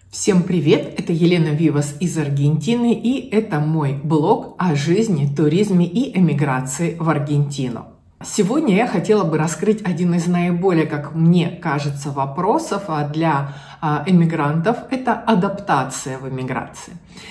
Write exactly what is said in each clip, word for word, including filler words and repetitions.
Всем привет! Это Елена Вивас из Аргентины, и это мой блог о жизни, туризме и эмиграции в Аргентину. Сегодня я хотела бы раскрыть один из наиболее, как мне кажется, вопросов для эмигрантов – это адаптация в эмиграции.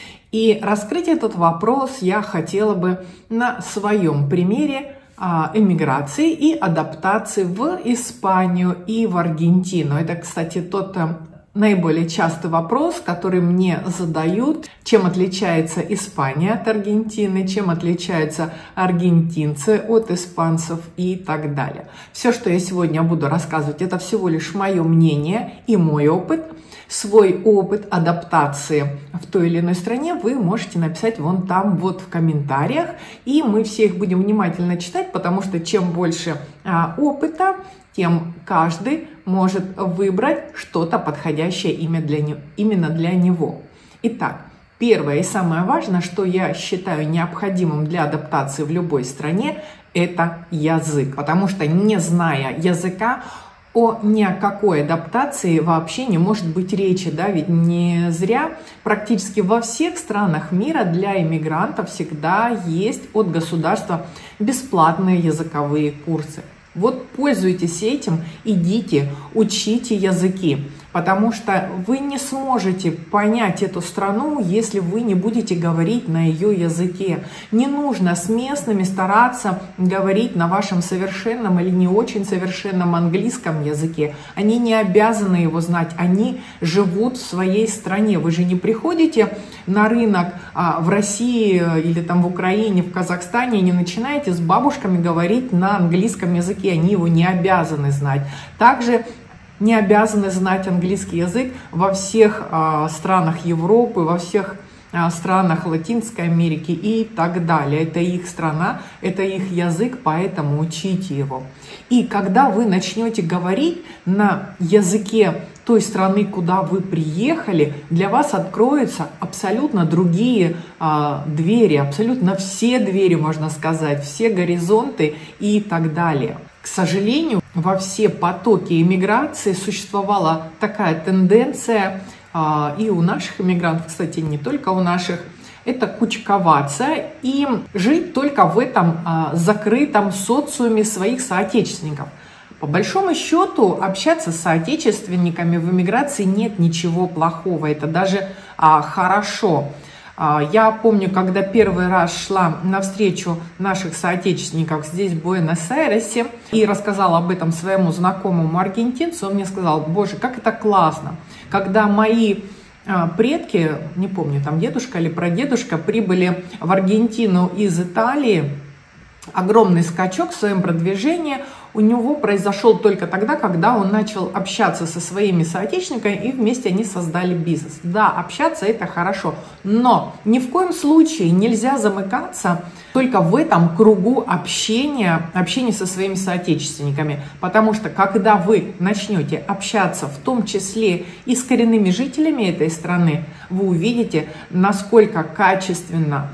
И раскрыть этот вопрос я хотела бы на своем примере эмиграции и адаптации в Испанию и в Аргентину. Это, кстати, тот наиболее частый вопрос, который мне задают: чем отличается Испания от Аргентины, чем отличаются аргентинцы от испанцев и так далее. Все, что я сегодня буду рассказывать, это всего лишь мое мнение и мой опыт. Свой опыт адаптации в той или иной стране вы можете написать вон там вот в комментариях, и мы все их будем внимательно читать, потому что чем больше а, опыта, тем каждый может выбрать что-то подходящее имя для не... именно для него. Итак, первое и самое важное, что я считаю необходимым для адаптации в любой стране, это язык. Потому что, не зная языка, о ни о какой адаптации вообще не может быть речи, да, ведь не зря практически во всех странах мира для иммигрантов всегда есть от государства бесплатные языковые курсы. Вот пользуйтесь этим, идите, учите языки, потому что вы не сможете понять эту страну, если вы не будете говорить на ее языке. Не нужно с местными стараться говорить на вашем совершенном или не очень совершенном английском языке. Они не обязаны его знать, они живут в своей стране. Вы же не приходите на рынок а, в России или там в Украине, в Казахстане и не начинаете с бабушками говорить на английском языке. Они его не обязаны знать. Также не обязаны знать английский язык во всех а, странах Европы, во всех а, странах Латинской Америки и так далее. Это их страна, это их язык, поэтому учите его. И когда вы начнете говорить на языке той страны, куда вы приехали, для вас откроются абсолютно другие а, двери, абсолютно все двери, можно сказать, все горизонты и так далее. К сожалению, во все потоки иммиграции существовала такая тенденция, а, и у наших иммигрантов, кстати, не только у наших, это кучковаться и жить только в этом а, закрытом социуме своих соотечественников. По большому счету, общаться с соотечественниками в эмиграции нет ничего плохого, это даже а, хорошо. А, я помню, когда первый раз шла навстречу наших соотечественников здесь, в Буэнос-Айресе, и рассказала об этом своему знакомому аргентинцу, он мне сказал: боже, как это классно, когда мои а, предки, не помню, там дедушка или прадедушка, прибыли в Аргентину из Италии, огромный скачок в своем продвижении у него произошел только тогда, когда он начал общаться со своими соотечественниками, и вместе они создали бизнес. Да, общаться — это хорошо, но ни в коем случае нельзя замыкаться только в этом кругу общения, общения со своими соотечественниками, потому что когда вы начнете общаться в том числе и с коренными жителями этой страны, вы увидите, насколько качественно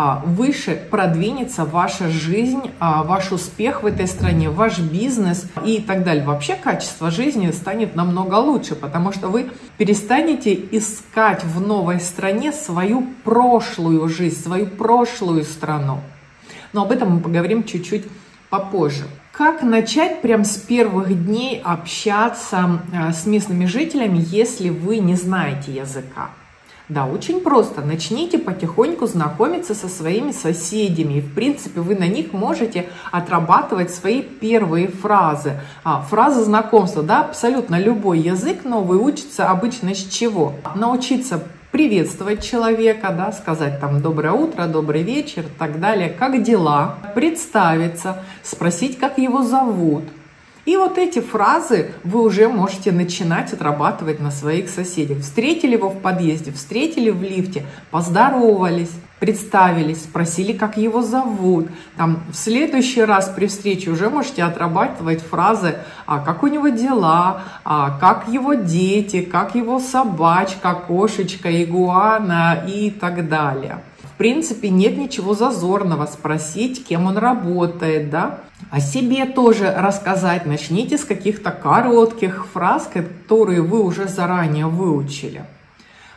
выше продвинется ваша жизнь, ваш успех в этой стране, ваш бизнес и так далее. Вообще качество жизни станет намного лучше, потому что вы перестанете искать в новой стране свою прошлую жизнь, свою прошлую страну. Но об этом мы поговорим чуть-чуть попозже. Как начать прям с первых дней общаться с местными жителями, если вы не знаете языка? Да, очень просто. Начните потихоньку знакомиться со своими соседями. И, в принципе, вы на них можете отрабатывать свои первые фразы. А, фразы знакомства, да, абсолютно любой язык новый учится обычно с чего? Научиться приветствовать человека, да, сказать там доброе утро, добрый вечер и так далее, как дела, представиться, спросить, как его зовут. И вот эти фразы вы уже можете начинать отрабатывать на своих соседях. Встретили его в подъезде, встретили в лифте, поздоровались, представились, спросили, как его зовут. Там, в следующий раз при встрече уже можете отрабатывать фразы, а как у него дела, а как его дети, как его собачка, кошечка, игуана и так далее. В принципе, нет ничего зазорного спросить, кем он работает, да. О себе тоже рассказать. Начните с каких-то коротких фраз, которые вы уже заранее выучили.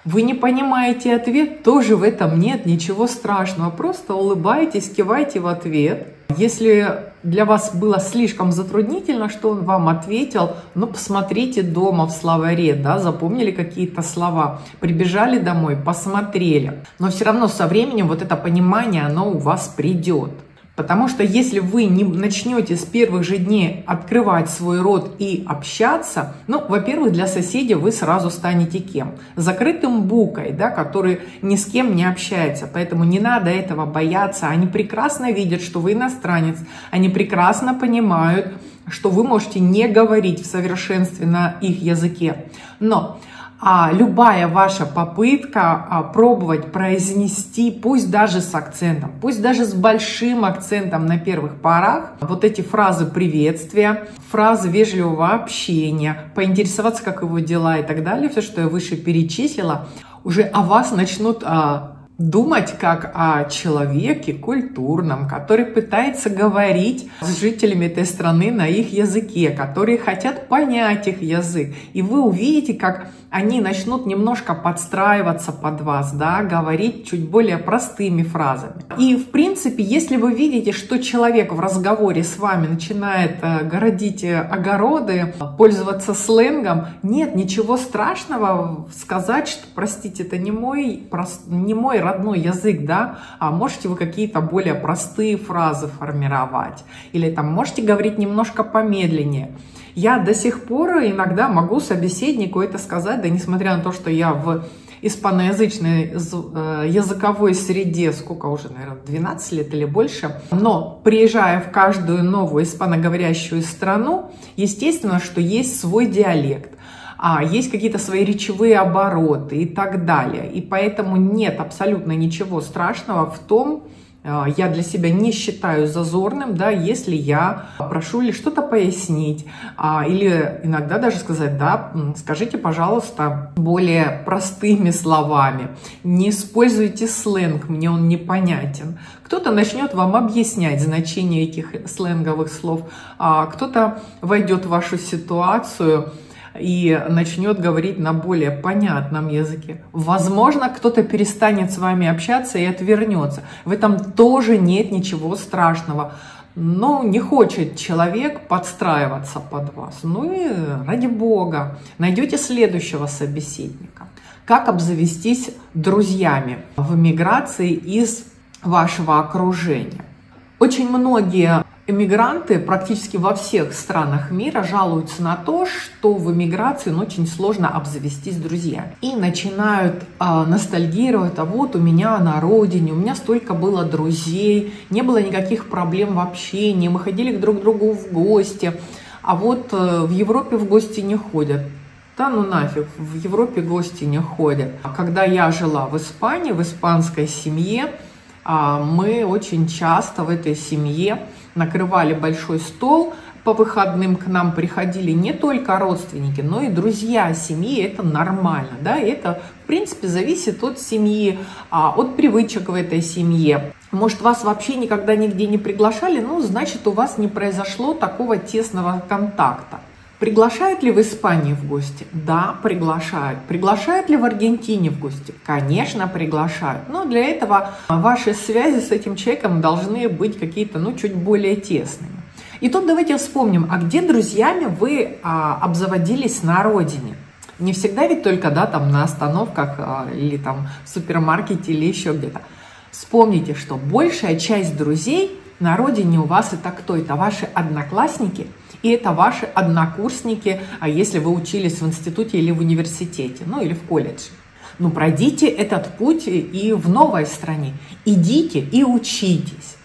Вы не понимаете ответ, тоже в этом нет ничего страшного. Просто улыбайтесь, кивайте в ответ. Если для вас было слишком затруднительно, что он вам ответил, ну посмотрите дома в словаре, да, запомнили какие-то слова, прибежали домой, посмотрели. Но все равно со временем вот это понимание, оно у вас придет. Потому что если вы не начнете с первых же дней открывать свой рот и общаться, ну, во-первых, для соседей вы сразу станете кем? Закрытым букой, да, который ни с кем не общается. Поэтому не надо этого бояться. Они прекрасно видят, что вы иностранец. Они прекрасно понимают, что вы можете не говорить в совершенстве на их языке. Но А любая ваша попытка а, пробовать произнести, пусть даже с акцентом, пусть даже с большим акцентом на первых порах, вот эти фразы приветствия, фразы вежливого общения, поинтересоваться, как его дела и так далее, все, что я выше перечислила, уже о вас начнут а, думать как о человеке культурном, который пытается говорить с жителями этой страны на их языке, которые хотят понять их язык. И вы увидите, как они начнут немножко подстраиваться под вас, да, говорить чуть более простыми фразами. И в принципе, если вы видите, что человек в разговоре с вами начинает городить огороды, пользоваться сленгом, нет ничего страшного сказать, что, простите, это не мой, не мой родной язык, да, а можете вы какие-то более простые фразы формировать, или там можете говорить немножко помедленнее. Я до сих пор иногда могу собеседнику это сказать, да несмотря на то, что я в испаноязычной языковой среде, сколько уже, наверное, двенадцать лет или больше, но приезжая в каждую новую испаноговорящую страну, естественно, что есть свой диалект. А есть какие-то свои речевые обороты и так далее. И поэтому нет абсолютно ничего страшного в том, я для себя не считаю зазорным, да, если я прошу или что-то пояснить, а, или иногда даже сказать, да, скажите, пожалуйста, более простыми словами, не используйте сленг, мне он непонятен. Кто-то начнет вам объяснять значение этих сленговых слов, а кто-то войдет в вашу ситуацию и начнет говорить на более понятном языке. Возможно, кто-то перестанет с вами общаться и отвернется. В этом тоже нет ничего страшного. Но не хочет человек подстраиваться под вас. Ну и ради бога, найдете следующего собеседника. Как обзавестись друзьями в эмиграции из вашего окружения? Очень многие эмигранты практически во всех странах мира жалуются на то, что в эмиграции ну, очень сложно обзавестись друзьями. И начинают э, ностальгировать, а вот у меня на родине, у меня столько было друзей, не было никаких проблем в общении, мы ходили друг к другу в гости, а вот э, в Европе в гости не ходят. Да ну нафиг, в Европе гости не ходят. Когда я жила в Испании, в испанской семье, э, мы очень часто в этой семье накрывали большой стол, по выходным к нам приходили не только родственники, но и друзья семьи, это нормально, да, и это, в принципе, зависит от семьи, от привычек в этой семье. Может, вас вообще никогда нигде не приглашали, ну, значит, у вас не произошло такого тесного контакта. Приглашают ли в Испании в гости? Да, приглашают. Приглашают ли в Аргентине в гости? Конечно, приглашают. Но для этого ваши связи с этим человеком должны быть какие-то, ну, чуть более тесными. И тут давайте вспомним, а где друзьями вы а, обзаводились на родине? Не всегда ведь только, да, там на остановках а, или там в супермаркете или еще где-то. Вспомните, что большая часть друзей на родине у вас это кто? Это ваши одноклассники. И это ваши однокурсники, а если вы учились в институте или в университете, ну или в колледже. Ну, пройдите этот путь и в новой стране. Идите и учитесь.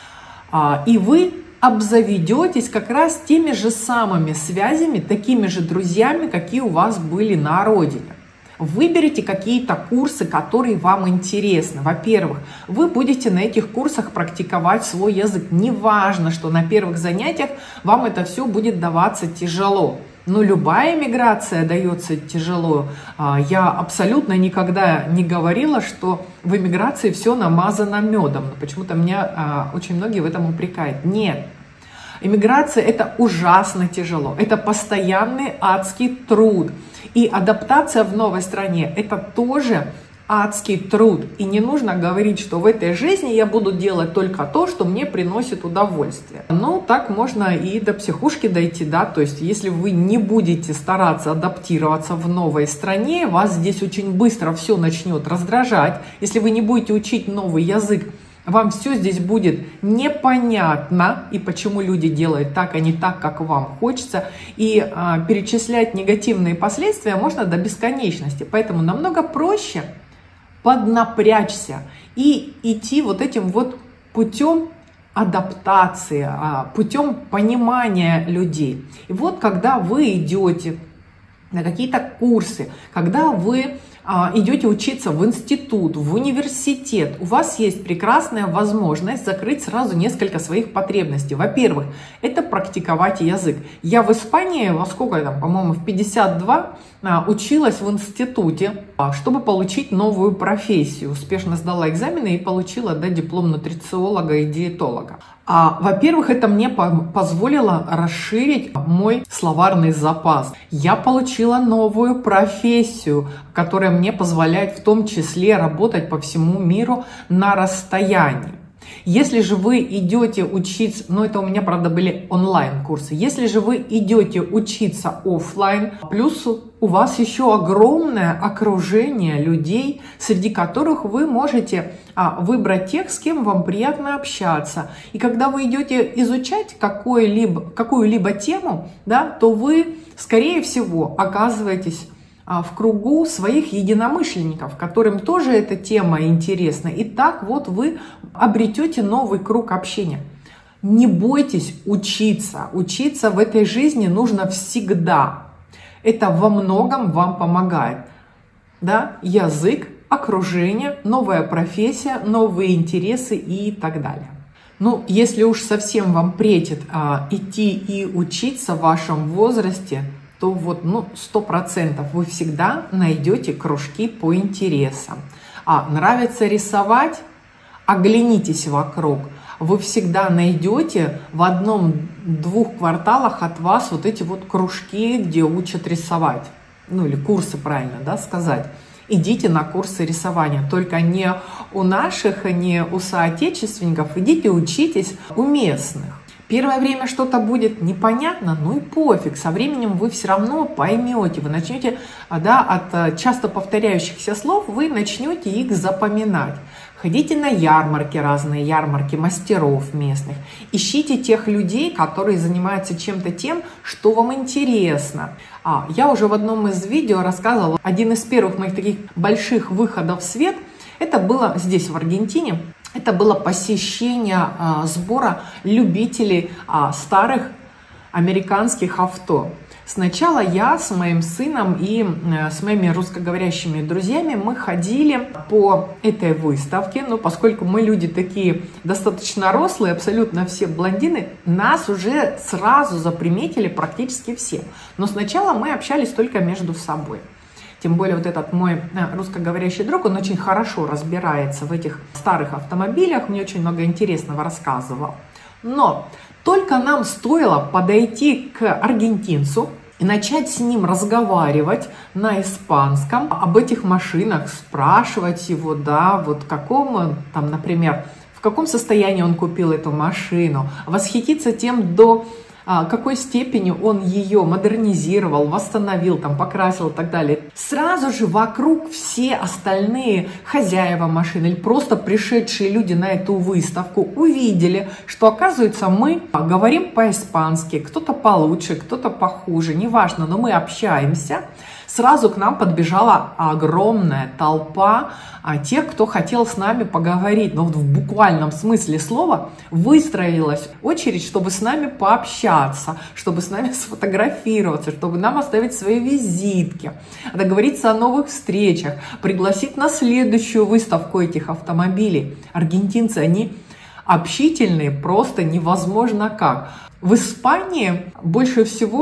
И вы обзаведетесь как раз теми же самыми связями, такими же друзьями, какие у вас были на родине. Выберите какие-то курсы, которые вам интересны. Во-первых, вы будете на этих курсах практиковать свой язык. Неважно, что на первых занятиях вам это все будет даваться тяжело. Но любая миграция дается тяжело. Я абсолютно никогда не говорила, что в эмиграции все намазано медом. Но почему-то меня очень многие в этом упрекают. Нет. Эмиграция – это ужасно тяжело, это постоянный адский труд. И адаптация в новой стране – это тоже адский труд. И не нужно говорить, что в этой жизни я буду делать только то, что мне приносит удовольствие. Ну, так можно и до психушки дойти, да, то есть если вы не будете стараться адаптироваться в новой стране, вас здесь очень быстро все начнет раздражать. Если вы не будете учить новый язык, вам все здесь будет непонятно, и почему люди делают так, а не так, как вам хочется. И а, перечислять негативные последствия можно до бесконечности. Поэтому намного проще поднапрячься и идти вот этим вот путем адаптации, путем понимания людей. И вот когда вы идете на какие-то курсы, когда вы идете учиться в институт, в университет, у вас есть прекрасная возможность закрыть сразу несколько своих потребностей. Во-первых, это практиковать язык. Я в Испании, во сколько я там, по-моему, в пятьдесят два училась в институте, чтобы получить новую профессию. Успешно сдала экзамены и получила, да, диплом нутрициолога и диетолога. А, во-первых, это мне позволило расширить мой словарный запас. Я получила новую профессию, которая мне позволяет в том числе работать по всему миру на расстоянии. Если же вы идете учиться, ну это у меня, правда, были онлайн-курсы, если же вы идете учиться офлайн, плюс у вас еще огромное окружение людей, среди которых вы можете а, выбрать тех, с кем вам приятно общаться. И когда вы идете изучать какую-либо, какую-либо тему, да, то вы, скорее всего, оказываетесь в кругу своих единомышленников, которым тоже эта тема интересна. И так вот вы обретете новый круг общения. Не бойтесь учиться. Учиться в этой жизни нужно всегда. Это во многом вам помогает. Да? Язык, окружение, новая профессия, новые интересы и так далее. Ну, если уж совсем вам претит а, идти и учиться в вашем возрасте, то вот, ну, сто процентов вы всегда найдете кружки по интересам. А нравится рисовать? Оглянитесь вокруг. Вы всегда найдете в одном-двух кварталах от вас вот эти вот кружки, где учат рисовать. Ну, или курсы, правильно, да, сказать. Идите на курсы рисования. Только не у наших, не у соотечественников. Идите учитесь у местных. Первое время что-то будет непонятно, ну и пофиг, со временем вы все равно поймете, вы начнете, да, от часто повторяющихся слов, вы начнете их запоминать. Ходите на ярмарки, разные ярмарки мастеров местных, ищите тех людей, которые занимаются чем-то тем, что вам интересно. А, я уже в одном из видео рассказывала, один из первых моих таких больших выходов в свет, это было здесь, в Аргентине. Это было посещение а, сбора любителей а, старых американских авто. Сначала я с моим сыном и а, с моими русскоговорящими друзьями мы ходили по этой выставке, но поскольку мы люди такие достаточно рослые, абсолютно все блондины, нас уже сразу заприметили практически все. Но сначала мы общались только между собой. Тем более вот этот мой русскоговорящий друг, он очень хорошо разбирается в этих старых автомобилях, мне очень много интересного рассказывал. Но только нам стоило подойти к аргентинцу и начать с ним разговаривать на испанском об этих машинах, спрашивать его, да, вот каком, там, например, в каком состоянии он купил эту машину, восхититься тем, до какой степени он ее модернизировал, восстановил, там, покрасил и так далее. Сразу же вокруг все остальные хозяева машины или просто пришедшие люди на эту выставку увидели, что, оказывается, мы говорим по-испански, кто-то получше, кто-то похуже, неважно, но мы общаемся. Сразу к нам подбежала огромная толпа а, тех, кто хотел с нами поговорить. Но вот в буквальном смысле слова выстроилась очередь, чтобы с нами пообщаться, чтобы с нами сфотографироваться, чтобы нам оставить свои визитки, договориться о новых встречах, пригласить на следующую выставку этих автомобилей. Аргентинцы, они общительные просто невозможно как. В Испании больше всего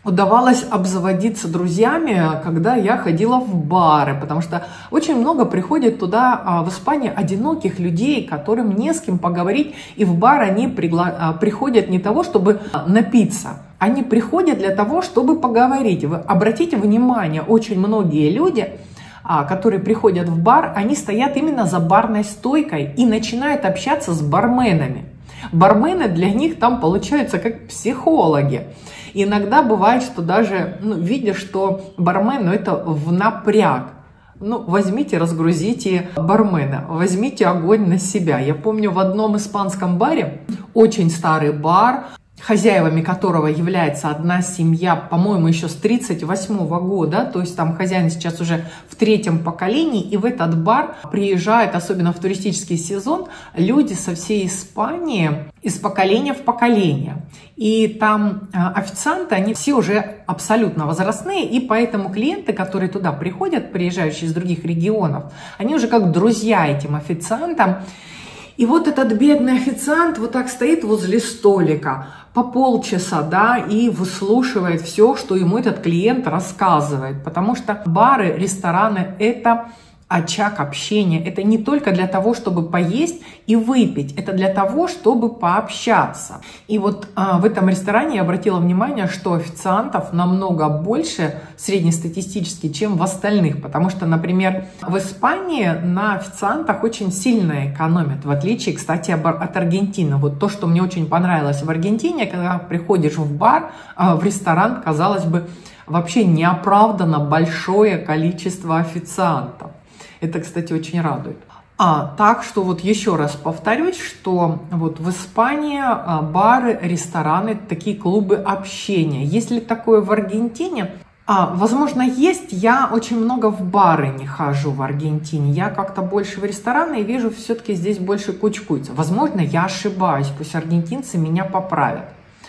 удавалось обзаводиться друзьями, когда я ходила в бары, потому что очень много приходит туда, в Испании, одиноких людей, которым не с кем поговорить, и в бар они пригла... приходят не того, чтобы напиться, они приходят для того, чтобы поговорить. Вы обратите внимание, очень многие люди, которые приходят в бар, они стоят именно за барной стойкой и начинают общаться с барменами. Бармены для них там получаются как психологи. Иногда бывает, что даже, ну, видя, что бармен, ну, это в напряг. Ну, возьмите, разгрузите бармена, возьмите огонь на себя. Я помню, в одном испанском баре, очень старый бар, хозяевами которого является одна семья, по-моему, еще с тридцать восьмого года, то есть там хозяин сейчас уже в третьем поколении, и в этот бар приезжают, особенно в туристический сезон, люди со всей Испании, из поколения в поколение. И там официанты, они все уже абсолютно возрастные, и поэтому клиенты, которые туда приходят, приезжающие из других регионов, они уже как друзья этим официантам. И вот этот бедный официант вот так стоит возле столика по полчаса, да, и выслушивает все, что ему этот клиент рассказывает. Потому что бары, рестораны – это очаг общения. Это не только для того, чтобы поесть и выпить, это для того, чтобы пообщаться. И вот а, в этом ресторане я обратила внимание, что официантов намного больше среднестатистически, чем в остальных. Потому что, например, в Испании на официантах очень сильно экономят, в отличие, кстати, от Аргентины. Вот то, что мне очень понравилось в Аргентине, когда приходишь в бар, в ресторан, казалось бы, вообще неоправданно большое количество официантов. Это, кстати, очень радует. А, так что вот еще раз повторюсь, что вот в Испании бары, рестораны, такие клубы общения. Есть ли такое в Аргентине? А, возможно, есть. Я очень много в бары не хожу в Аргентине. Я как-то больше в рестораны и вижу, все-таки здесь больше кучкуется. Возможно, я ошибаюсь, пусть аргентинцы меня поправят.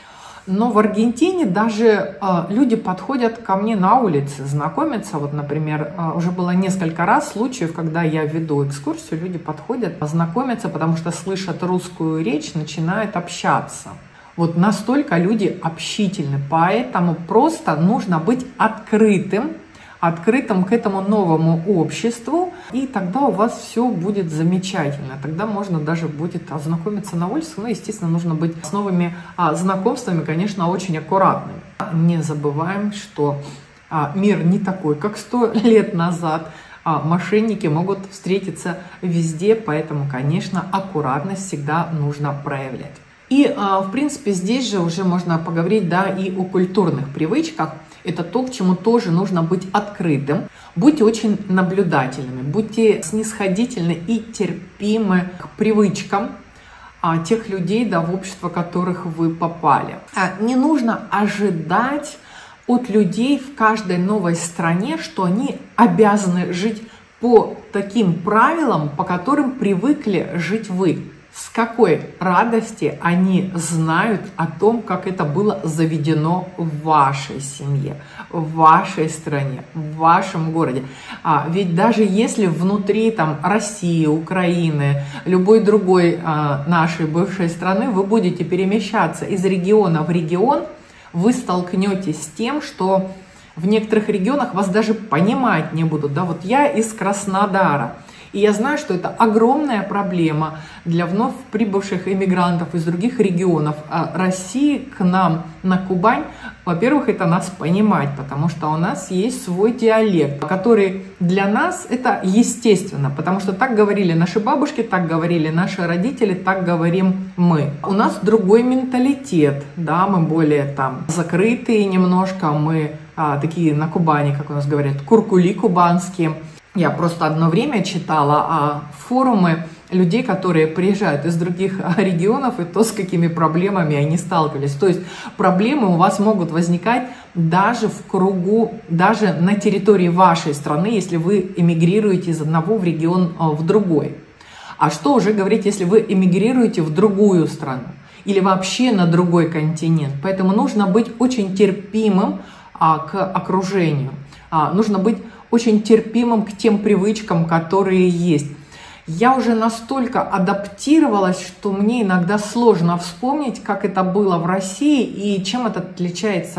Но в Аргентине даже э, люди подходят ко мне на улице, знакомятся. Вот, например, э, уже было несколько раз случаев, когда я веду экскурсию, люди подходят, знакомятся, потому что слышат русскую речь, начинают общаться. Вот настолько люди общительны, поэтому просто нужно быть открытым, открытым к этому новому обществу, и тогда у вас все будет замечательно. Тогда можно даже будет ознакомиться на улице. Ну, естественно, нужно быть с новыми а, знакомствами, конечно, очень аккуратными. Не забываем, что а, мир не такой, как сто лет назад. А мошенники могут встретиться везде, поэтому, конечно, аккуратность всегда нужно проявлять. И, в принципе, здесь же уже можно поговорить, да, и о культурных привычках. Это то, к чему тоже нужно быть открытым. Будьте очень наблюдательными, будьте снисходительны и терпимы к привычкам тех людей, да, в общество которых вы попали. Не нужно ожидать от людей в каждой новой стране, что они обязаны жить по таким правилам, по которым привыкли жить вы. С какой радости они знают о том, как это было заведено в вашей семье, в вашей стране, в вашем городе. А ведь даже если внутри там России, Украины, любой другой а, нашей бывшей страны вы будете перемещаться из региона в регион, вы столкнетесь с тем, что в некоторых регионах вас даже понимать не будут. Да, вот я из Краснодара. И я знаю, что это огромная проблема для вновь прибывших иммигрантов из других регионов России к нам на Кубань. Во-первых, это нас понимать, потому что у нас есть свой диалект, который для нас это естественно, потому что так говорили наши бабушки, так говорили наши родители, так говорим мы. У нас другой менталитет, да, мы более там закрытые немножко, мы а, такие на Кубани, как у нас говорят, куркули кубанские. Я просто одно время читала а, форумы людей, которые приезжают из других регионов, и то, с какими проблемами они сталкивались. То есть проблемы у вас могут возникать даже в кругу, даже на территории вашей страны, если вы эмигрируете из одного в регион а, в другой. А что уже говорить, если вы эмигрируете в другую страну или вообще на другой континент? Поэтому нужно быть очень терпимым а, к окружению. А, нужно быть очень терпимым к тем привычкам, которые есть. Я уже настолько адаптировалась, что мне иногда сложно вспомнить, как это было в России и чем это отличается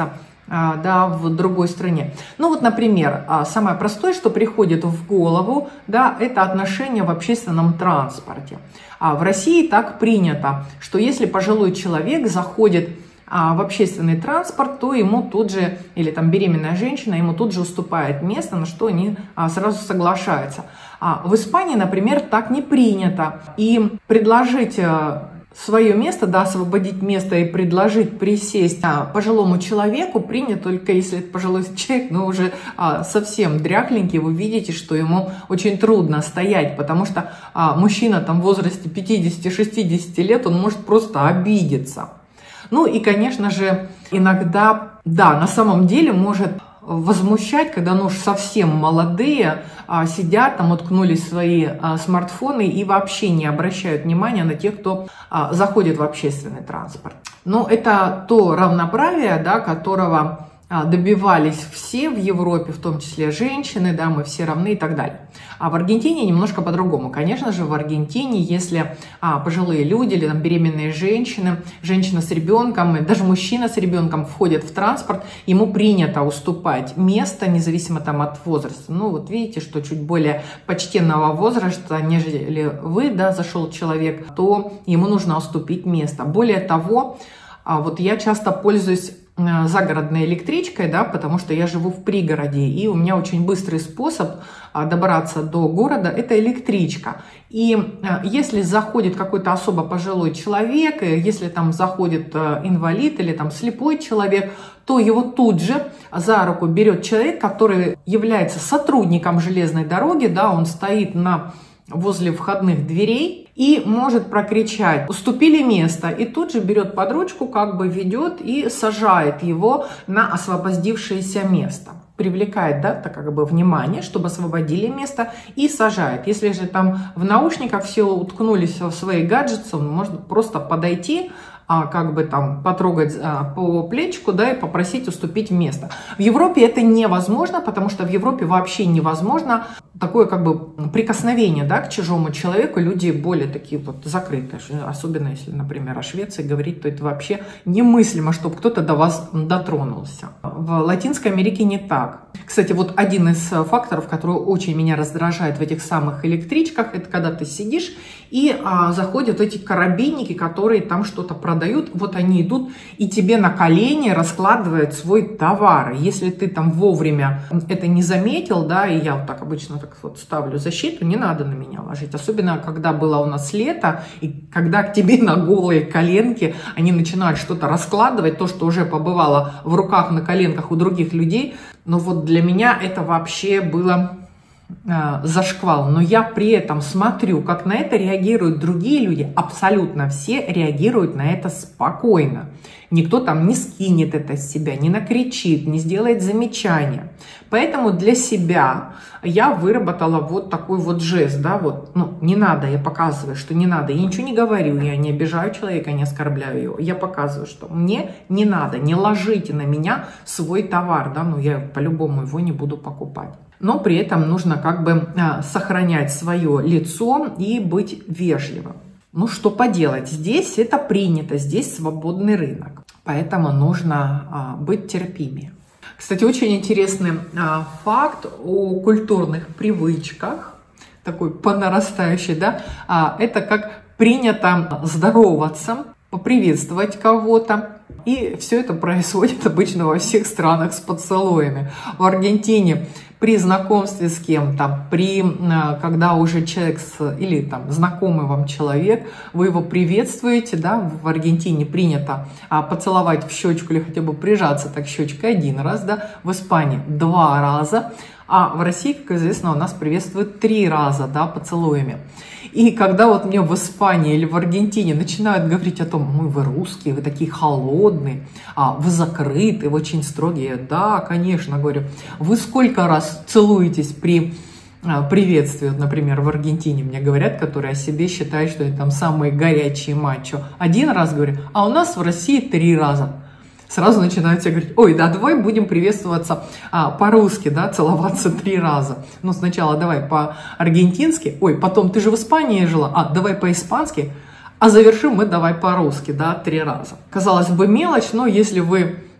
да, в другой стране. Ну вот, например, самое простое, что приходит в голову, да, это отношения в общественном транспорте. А в России так принято, что если пожилой человек заходит в общественный транспорт, то ему тут же, или там беременная женщина, ему тут же уступает место, на что они сразу соглашаются. А в Испании, например, так не принято. И предложить свое место, да, освободить место и предложить присесть пожилому человеку принято только если это пожилой человек, но уже а, совсем дряхленький, вы видите, что ему очень трудно стоять, потому что а, мужчина там в возрасте пятидесяти-шестидесяти лет, он может просто обидеться. Ну и, конечно же, иногда, да, на самом деле может возмущать, когда ну уж совсем молодые а, сидят, там уткнулись в свои а, смартфоны и вообще не обращают внимания на тех, кто а, заходит в общественный транспорт. Но это то равноправие, да, которого а, добивались все в Европе, в том числе женщины, да, мы все равны и так далее. А в Аргентине немножко по-другому. Конечно же, в Аргентине, если а, пожилые люди или там, беременные женщины, женщина с ребенком, даже мужчина с ребенком входят в транспорт, ему принято уступать место, независимо там, от возраста. Ну, вот видите, что чуть более почтенного возраста, нежели вы, да, зашел человек, то ему нужно уступить место. Более того, а, вот я часто пользуюсь загородной электричкой, да, потому что я живу в пригороде, и у меня очень быстрый способ добраться до города – это электричка. И если заходит какой-то особо пожилой человек, если там заходит инвалид или там слепой человек, то его тут же за руку берет человек, который является сотрудником железной дороги, да, он стоит на возле входных дверей и может прокричать «уступили место», и тут же берет под ручку, как бы ведет и сажает его на освободившееся место. Привлекает, да, так как бы внимание, чтобы освободили место, и сажает. Если же там в наушниках все уткнулись в свои гаджеты, он может просто подойти, а, как бы там потрогать а, по плечику, да, и попросить уступить место. В Европе это невозможно, потому что в Европе вообще невозможно такое как бы прикосновение, да, к чужому человеку. Люди более такие вот закрытые, особенно если, например, о Швеции говорить, то это вообще немыслимо, чтобы кто-то до вас дотронулся. В Латинской Америке не так. Кстати, вот один из факторов, который очень меня раздражает в этих самых электричках, это когда ты сидишь и а, заходят эти карабинники, которые там что-то продают, вот они идут и тебе на колени раскладывают свой товар. Если ты там вовремя это не заметил, да, и я вот так обычно так вот ставлю защиту, не надо на меня ложить. Особенно, когда было у нас лето, и когда к тебе на голые коленки они начинают что-то раскладывать, то, что уже побывало в руках, на коленках у других людей. Но вот для меня это вообще было э, зашквал. Но я при этом смотрю, как на это реагируют другие люди. Абсолютно все реагируют на это спокойно. Никто там не скинет это с себя, не накричит, не сделает замечания. Поэтому для себя я выработала вот такой вот жест, да, вот, ну, не надо, я показываю, что не надо, я ничего не говорю, я не обижаю человека, не оскорбляю его, я показываю, что мне не надо, не ложите на меня свой товар, да, ну, я по-любому его не буду покупать. Но при этом нужно как бы сохранять свое лицо и быть вежливым. Ну, что поделать, здесь это принято, здесь свободный рынок, поэтому нужно а, быть терпимее. Кстати, очень интересный а, факт о культурных привычках, такой по нарастающей, да, а, это как принято здороваться, поприветствовать кого-то, и все это происходит обычно во всех странах с поцелуями. В Аргентине при знакомстве с кем-то, при, когда уже человек с, или там знакомый вам человек, вы его приветствуете, да, в Аргентине принято а, поцеловать в щечку или хотя бы прижаться так щечкой один раз, да, в Испании два раза, а в России, как известно, у нас приветствуют три раза, да, поцелуями. И когда вот мне в Испании или в Аргентине начинают говорить о том, ну, вы русские, вы такие холодные, а, вы закрыты, вы очень строгие. Да, конечно, говорю, вы сколько раз целуетесь при а, приветствии, вот, например, в Аргентине мне говорят, которые о себе считают, что они там самые горячие мачо. Один раз говорю, а у нас в России три раза. Сразу начинают все говорить, ой, да, давай будем приветствоваться а, по-русски, да, целоваться три раза. Ну, сначала давай по-аргентински, ой, потом ты же в Испании жила, а, давай по-испански, а завершим мы давай по-русски, да, три раза. Казалось бы, мелочь, но если вы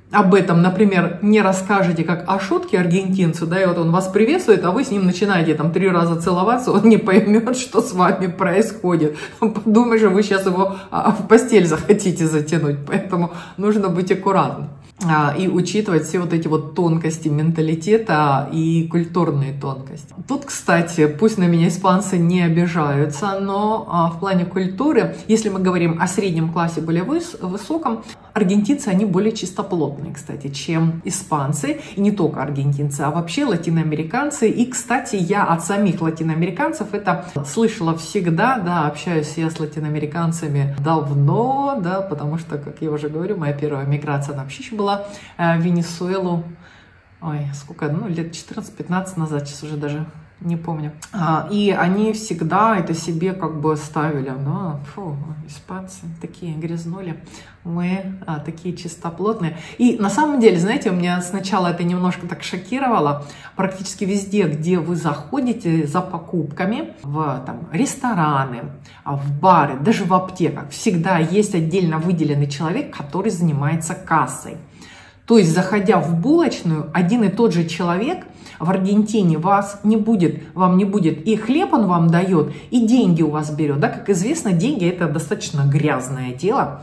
об этом, например, не расскажете как о шутке аргентинцу, да, и вот он вас приветствует, а вы с ним начинаете там три раза целоваться, он не поймет, что с вами происходит. Он подумает, что вы сейчас его в постель захотите затянуть, поэтому нужно быть аккуратным и учитывать все вот эти вот тонкости менталитета и культурные тонкости. Тут, кстати, пусть на меня испанцы не обижаются, но в плане культуры, если мы говорим о среднем классе более выс высоком, аргентинцы, они более чистоплотные, кстати, чем испанцы, и не только аргентинцы, а вообще латиноамериканцы. И, кстати, я от самих латиноамериканцев это слышала всегда, да, общаюсь я с латиноамериканцами давно, да, потому что, как я уже говорю, моя первая миграция, она вообще еще была в Венесуэлу, ой, сколько, ну, лет четырнадцать-пятнадцать назад, сейчас уже даже не помню. И они всегда это себе как бы ставили, ну, фу, испанцы такие грязнули, мы а, такие чистоплотные. И на самом деле, знаете, у меня сначала это немножко так шокировало. Практически везде, где вы заходите за покупками, в там, рестораны, в бары, даже в аптеках, всегда есть отдельно выделенный человек, который занимается кассой. То есть, заходя в булочную, один и тот же человек в Аргентине вас не будет, вам не будет, и хлеб он вам дает, и деньги у вас берет. Да, как известно, деньги – это достаточно грязное дело,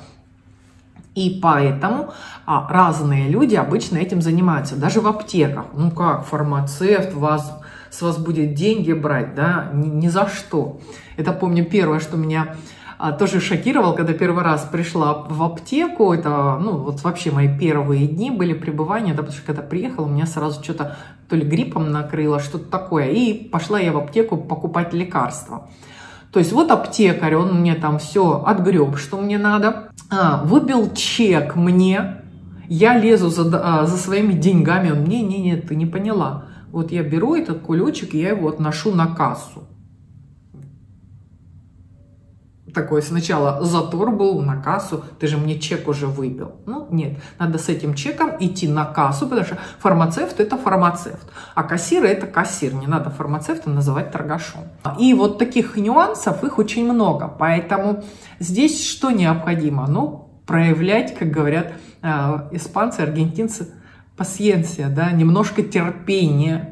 и поэтому а, разные люди обычно этим занимаются, даже в аптеках. Ну как, фармацевт вас, с вас будет деньги брать, да, ни, ни за что. Это, помню, первое, что меня а, тоже шокировало, когда первый раз пришла в аптеку. Это, ну, вот вообще мои первые дни были пребывания, да, потому что когда приехала, у меня сразу что-то то ли гриппом накрыло, что-то такое. И пошла я в аптеку покупать лекарства. То есть вот аптекарь, он мне там все отгреб, что мне надо, а, выбил чек мне, я лезу за, а, за своими деньгами, он мне, не, не, ты не поняла. Вот я беру этот кулечек, я его отношу на кассу. Такой сначала затор был на кассу, ты же мне чек уже выбил. Ну, нет, надо с этим чеком идти на кассу, потому что фармацевт – это фармацевт, а кассир – это кассир, не надо фармацевта называть торгашом. И вот таких нюансов, их очень много, поэтому здесь что необходимо? Ну, проявлять, как говорят э, испанцы, аргентинцы, пасьенсия, да, немножко терпения,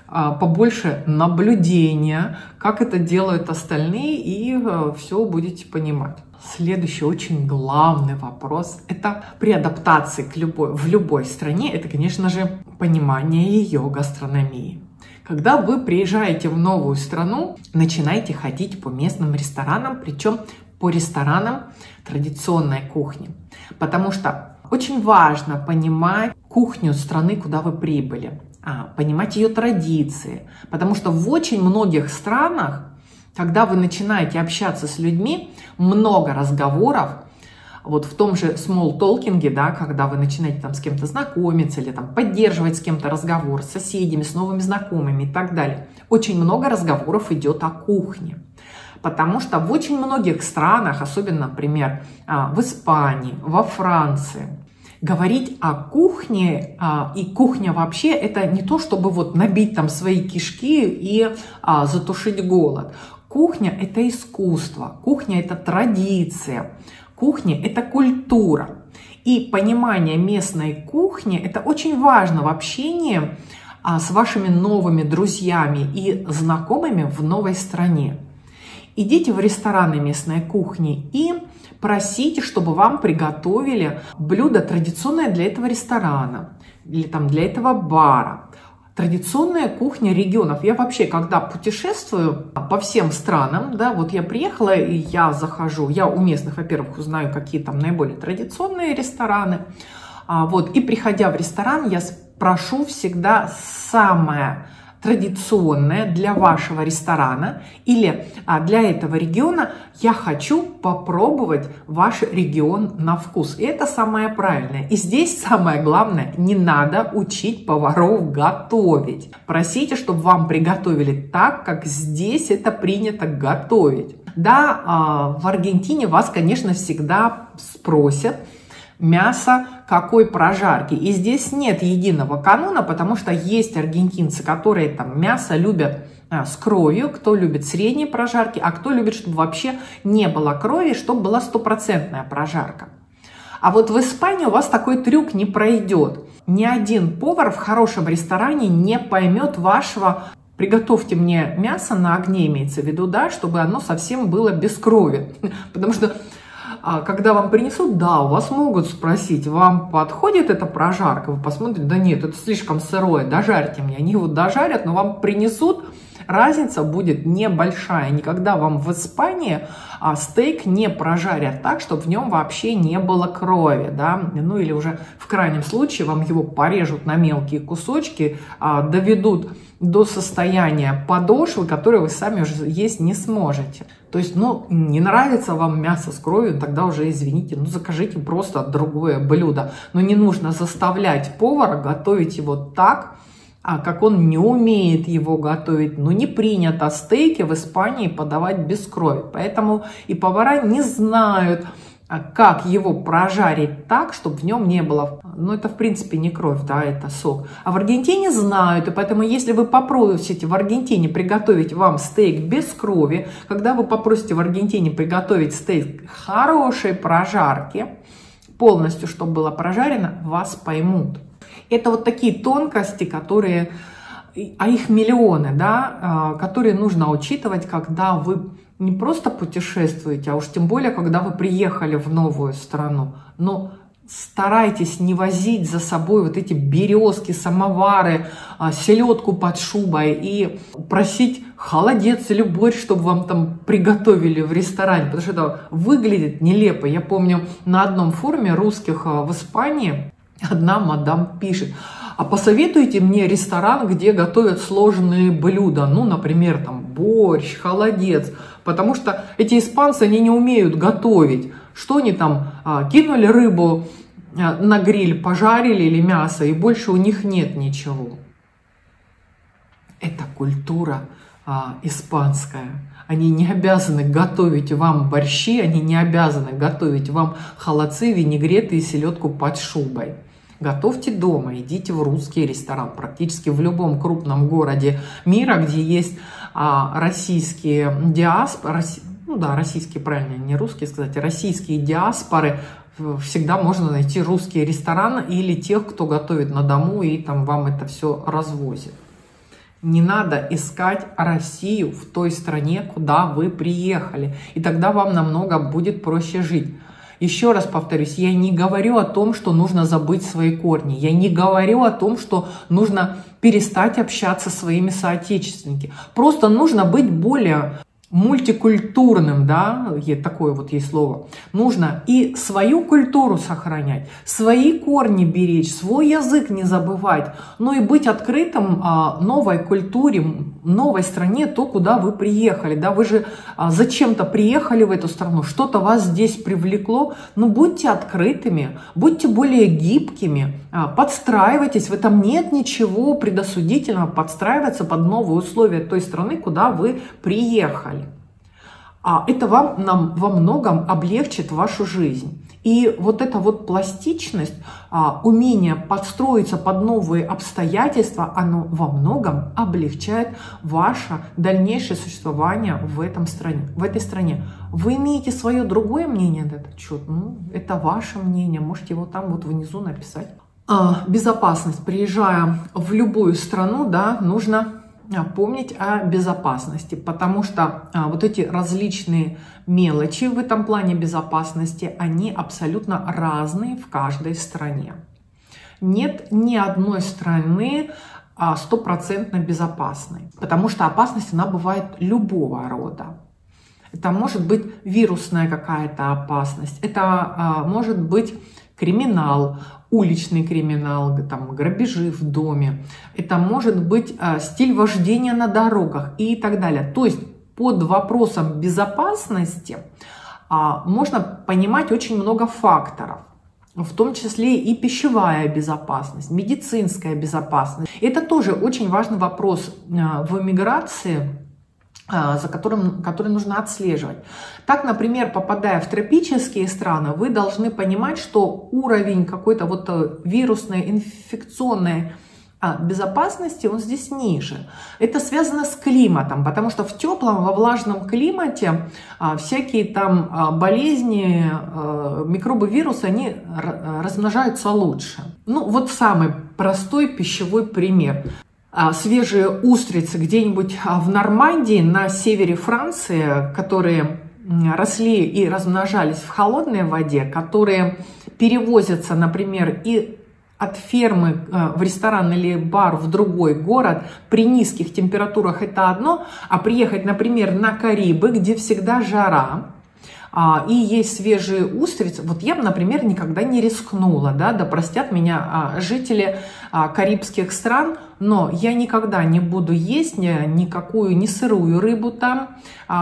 побольше наблюдения, как это делают остальные, и все будете понимать. Следующий очень главный вопрос – это при адаптации к любой, в любой стране, это, конечно же, понимание ее гастрономии. Когда вы приезжаете в новую страну, начинайте ходить по местным ресторанам, причем по ресторанам традиционной кухни, потому что очень важно понимать кухню страны, куда вы прибыли. А, понимать ее традиции, потому что в очень многих странах, когда вы начинаете общаться с людьми, много разговоров, вот в том же small talking, да, когда вы начинаете там с кем-то знакомиться или там поддерживать с кем-то разговор, с соседями, с новыми знакомыми и так далее, очень много разговоров идет о кухне. Потому что в очень многих странах, особенно, например, в Испании, во Франции, говорить о кухне а, и кухня вообще это не то, чтобы вот набить там свои кишки и а, затушить голод. Кухня – это искусство, кухня – это традиция, кухня – это культура. И понимание местной кухни – это очень важно в общении а, с вашими новыми друзьями и знакомыми в новой стране. Идите в рестораны местной кухни и просите, чтобы вам приготовили блюдо традиционное для этого ресторана или там для этого бара. Традиционная кухня регионов. Я вообще, когда путешествую по всем странам, да, вот я приехала и я захожу, я у местных, во-первых, узнаю, какие там наиболее традиционные рестораны, а, вот, и приходя в ресторан, я прошу всегда самое традиционное для вашего ресторана или а, для этого региона, я хочу попробовать ваш регион на вкус. И это самое правильное. И здесь самое главное, не надо учить поваров готовить. Просите, чтобы вам приготовили так, как здесь это принято готовить. Да, а, в Аргентине вас, конечно, всегда спросят, мясо какой прожарки. И здесь нет единого канона, потому что есть аргентинцы, которые там мясо любят а, с кровью, кто любит средние прожарки, а кто любит, чтобы вообще не было крови, чтобы была стопроцентная прожарка. А вот в Испании у вас такой трюк не пройдет. Ни один повар в хорошем ресторане не поймет вашего «приготовьте мне мясо на огне», имеется в виду, да, чтобы оно совсем было без крови. Потому что когда вам принесут, да, у вас могут спросить, вам подходит эта прожарка? Вы посмотрите, да нет, это слишком сырое, дожарьте мне. Они его дожарят, но вам принесут, разница будет небольшая. Никогда вам в Испании а, стейк не прожарят так, чтобы в нем вообще не было крови, да, ну или уже в крайнем случае вам его порежут на мелкие кусочки, а, доведут до состояния подошвы, которое вы сами уже есть не сможете. То есть, ну, не нравится вам мясо с кровью, тогда уже, извините, ну, закажите просто другое блюдо. Но не нужно заставлять повара готовить его так, как он не умеет его готовить. Но не принято стейки в Испании подавать без крови. Поэтому и повара не знают, как его прожарить так, чтобы в нем не было, ну это в принципе не кровь, да, это сок. А в Аргентине знают, и поэтому если вы попросите в Аргентине приготовить вам стейк без крови, когда вы попросите в Аргентине приготовить стейк хорошей прожарки, полностью, чтобы было прожарено, вас поймут. Это вот такие тонкости, которые, а их миллионы, да, которые нужно учитывать, когда вы не просто путешествуете, а уж тем более, когда вы приехали в новую страну. Но старайтесь не возить за собой вот эти березки, самовары, селедку под шубой и просить холодец или борщ, чтобы вам там приготовили в ресторане, потому что это выглядит нелепо. Я помню, на одном форуме русских в Испании одна мадам пишет: а посоветуйте мне ресторан, где готовят сложные блюда, ну, например, там борщ, холодец, потому что эти испанцы, они не умеют готовить. Что они там, а, кинули рыбу а, на гриль, пожарили или мясо, и больше у них нет ничего. Это культура а, испанская. Они не обязаны готовить вам борщи, они не обязаны готовить вам холодцы, винегреты и селедку под шубой. Готовьте дома, идите в русский ресторан. Практически в любом крупном городе мира, где есть а, российские диаспоры, ну да, российские, правильно, не русские сказать, российские диаспоры, всегда можно найти русский ресторан или тех, кто готовит на дому и там вам это все развозит. Не надо искать Россию в той стране, куда вы приехали, и тогда вам намного будет проще жить. Еще раз повторюсь, я не говорю о том, что нужно забыть свои корни. Я не говорю о том, что нужно перестать общаться со своими соотечественниками. Просто нужно быть более мультикультурным, да, такое вот есть слово. Нужно и свою культуру сохранять, свои корни беречь, свой язык не забывать, но и быть открытым а, новой культуре, новой стране, то, куда вы приехали. Да, вы же а, зачем-то приехали в эту страну, что-то вас здесь привлекло, но будьте открытыми, будьте более гибкими, а, подстраивайтесь, в этом нет ничего предосудительного, подстраиваться под новые условия той страны, куда вы приехали. А это вам нам во многом облегчит вашу жизнь. И вот эта вот пластичность, а, умение подстроиться под новые обстоятельства, оно во многом облегчает ваше дальнейшее существование в, этом стране, в этой стране. Вы имеете свое другое мнение на этот счет? Ну, это ваше мнение, можете его там вот внизу написать. А, безопасность. Приезжая в любую страну, да, нужно помнить о безопасности, потому что а, вот эти различные мелочи в этом плане безопасности, они абсолютно разные в каждой стране. Нет ни одной страны стопроцентно безопасной, потому что опасность, она бывает любого рода. Это может быть вирусная какая-то опасность, это а, может быть криминал, уличный криминал, там, грабежи в доме. Это может быть а, стиль вождения на дорогах и так далее. То есть под вопросом безопасности а, можно понимать очень много факторов. В том числе и пищевая безопасность, медицинская безопасность. Это тоже очень важный вопрос а, в эмиграции, за которым, который нужно отслеживать. Так, например, попадая в тропические страны, вы должны понимать, что уровень какой-то вот вирусной, инфекционной А безопасности он здесь ниже. Это связано с климатом, потому что в теплом, во влажном климате а, всякие там а, болезни, а, микробы, вирусы, они размножаются лучше. Ну вот самый простой пищевой пример. А, свежие устрицы где-нибудь в Нормандии, на севере Франции, которые росли и размножались в холодной воде, которые перевозятся, например, и от фермы в ресторан или бар в другой город при низких температурах — это одно, а приехать, например, на Карибы, где всегда жара, и есть свежие устрицы, вот я бы, например, никогда не рискнула, да, да простят меня жители карибских стран, но я никогда не буду есть никакую ни сырую рыбу там,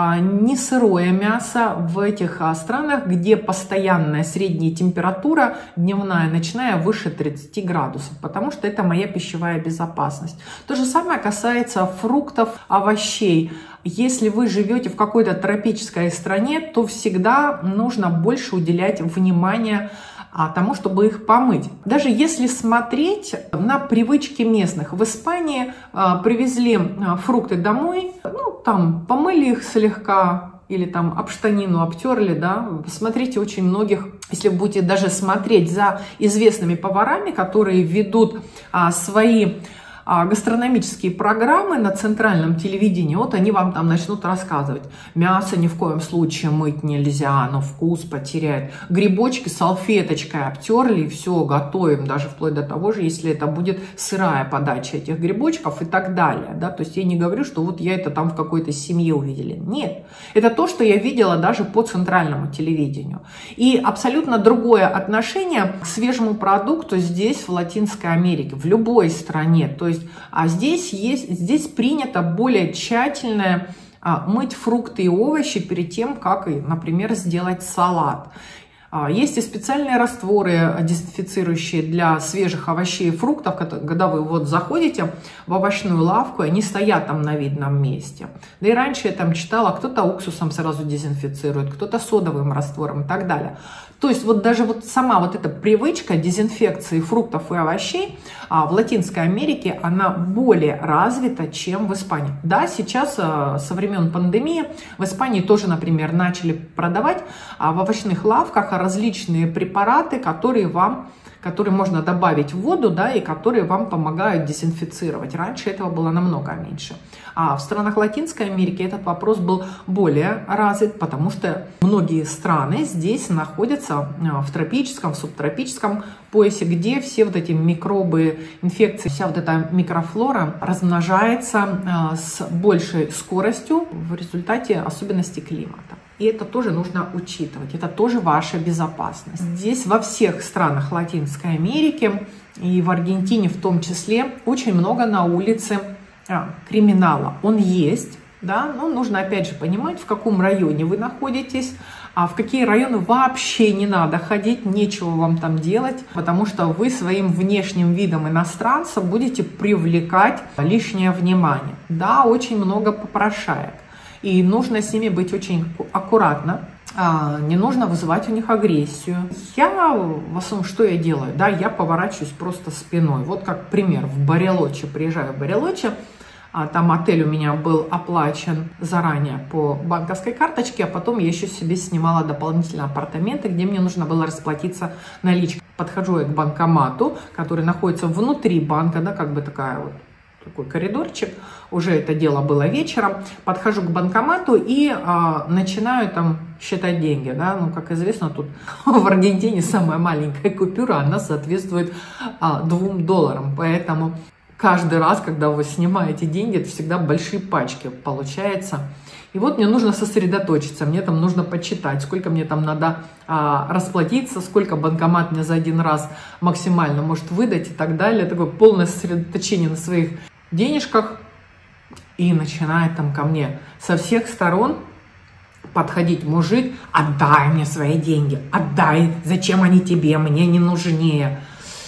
ни сырое мясо в этих странах, где постоянная средняя температура дневная, начиная выше тридцати градусов, потому что это моя пищевая безопасность. То же самое касается фруктов, овощей. Если вы живете в какой-то тропической стране, то всегда нужно больше уделять внимания а тому, чтобы их помыть. Даже если смотреть на привычки местных. В Испании а, привезли а, фрукты домой, ну, там помыли их слегка, или там об штанину обтерли, да. Смотрите, очень многих, если вы будете даже смотреть за известными поварами, которые ведут а, свои гастрономические программы на центральном телевидении, вот они вам там начнут рассказывать. Мясо ни в коем случае мыть нельзя, оно вкус потеряет. Грибочки салфеточкой обтерли, и все, готовим, даже вплоть до того же, если это будет сырая подача этих грибочков и так далее. Да? То есть я не говорю, что вот я это там в какой-то семье увидела. Нет, это то, что я видела даже по центральному телевидению. И абсолютно другое отношение к свежему продукту здесь, в Латинской Америке, в любой стране. То есть А здесь, есть, здесь принято более тщательно а, мыть фрукты и овощи перед тем, как, например, сделать салат. А, есть и специальные растворы, дезинфицирующие для свежих овощей и фруктов, когда вы вот заходите в овощную лавку, и они стоят там на видном месте. Да и раньше я там читала, кто-то уксусом сразу дезинфицирует, кто-то содовым раствором и так далее. То есть вот даже вот сама вот эта привычка дезинфекции фруктов и овощей а, в Латинской Америке, она более развита, чем в Испании. Да, сейчас а, со времен пандемии в Испании тоже, например, начали продавать а, в овощных лавках различные препараты, которые вам которые можно добавить в воду, да, и которые вам помогают дезинфицировать. Раньше этого было намного меньше. А в странах Латинской Америки этот вопрос был более развит, потому что многие страны здесь находятся в тропическом, в субтропическом поясе, где все вот эти микробы, инфекции, вся вот эта микрофлора размножается с большей скоростью в результате особенностей климата. И это тоже нужно учитывать, это тоже ваша безопасность. Здесь во всех странах Латинской Америки и в Аргентине в том числе очень много на улице а, криминала. Он есть, да, но нужно опять же понимать, в каком районе вы находитесь, а в какие районы вообще не надо ходить, нечего вам там делать, потому что вы своим внешним видом иностранца будете привлекать лишнее внимание. Да, очень много попрошаек. И нужно с ними быть очень аккуратно, не нужно вызывать у них агрессию. Я, в основном, что я делаю? Да, я поворачиваюсь просто спиной. Вот как пример, в Барелоче, приезжаю в Барелоче, там отель у меня был оплачен заранее по банковской карточке, а потом я еще себе снимала дополнительно апартаменты, где мне нужно было расплатиться наличкой. Подхожу я к банкомату, который находится внутри банка, да, как бы такая вот, такой коридорчик, уже это дело было вечером, подхожу к банкомату и а, начинаю там считать деньги, да, ну, как известно, тут в Аргентине самая маленькая купюра, она соответствует а, двум долларам, поэтому каждый раз, когда вы снимаете деньги, это всегда большие пачки получается. И вот мне нужно сосредоточиться, мне там нужно почитать, сколько мне там надо а, расплатиться, сколько банкомат мне за один раз максимально может выдать и так далее. Такое полное сосредоточение на своих денежках. И начинает там ко мне со всех сторон подходить мужик: отдай мне свои деньги, отдай, зачем они тебе, мне не нужнее.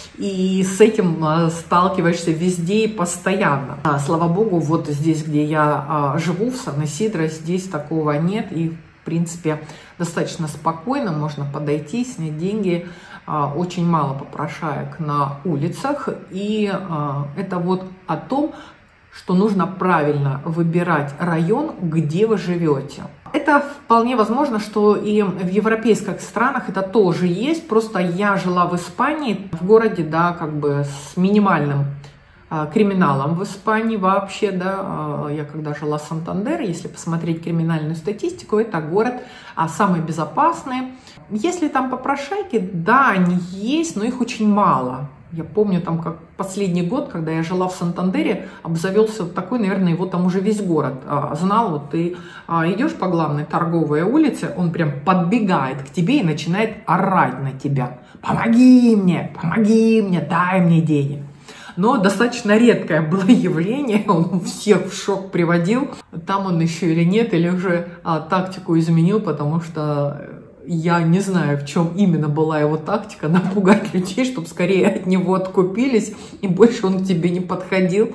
И с этим сталкиваешься везде и постоянно. Слава богу, вот здесь, где я живу, в Сан-Исидро, здесь такого нет. И, в принципе, достаточно спокойно, можно подойти, снять деньги. Очень мало попрошаек на улицах, и это вот о том, что нужно правильно выбирать район, где вы живете. Это вполне возможно, что и в европейских странах это тоже есть, просто я жила в Испании, в городе, да, как бы с минимальным криминалом в Испании вообще, да, я когда жила в Сантандере, если посмотреть криминальную статистику, это город самый безопасный. Если там попрошайки, да, они есть, но их очень мало. Я помню, там, как последний год, когда я жила в Сантандере, обзавелся вот такой, наверное, его там уже весь город а, знал. Вот ты а, идешь по главной торговой улице, он прям подбегает к тебе и начинает орать на тебя. «Помоги мне, помоги мне, дай мне денег». Но достаточно редкое было явление, он всех в шок приводил. Там он еще или нет, или уже а, тактику изменил, потому что я не знаю, в чем именно была его тактика, напугать людей, чтобы скорее от него откупились, и больше он к тебе не подходил.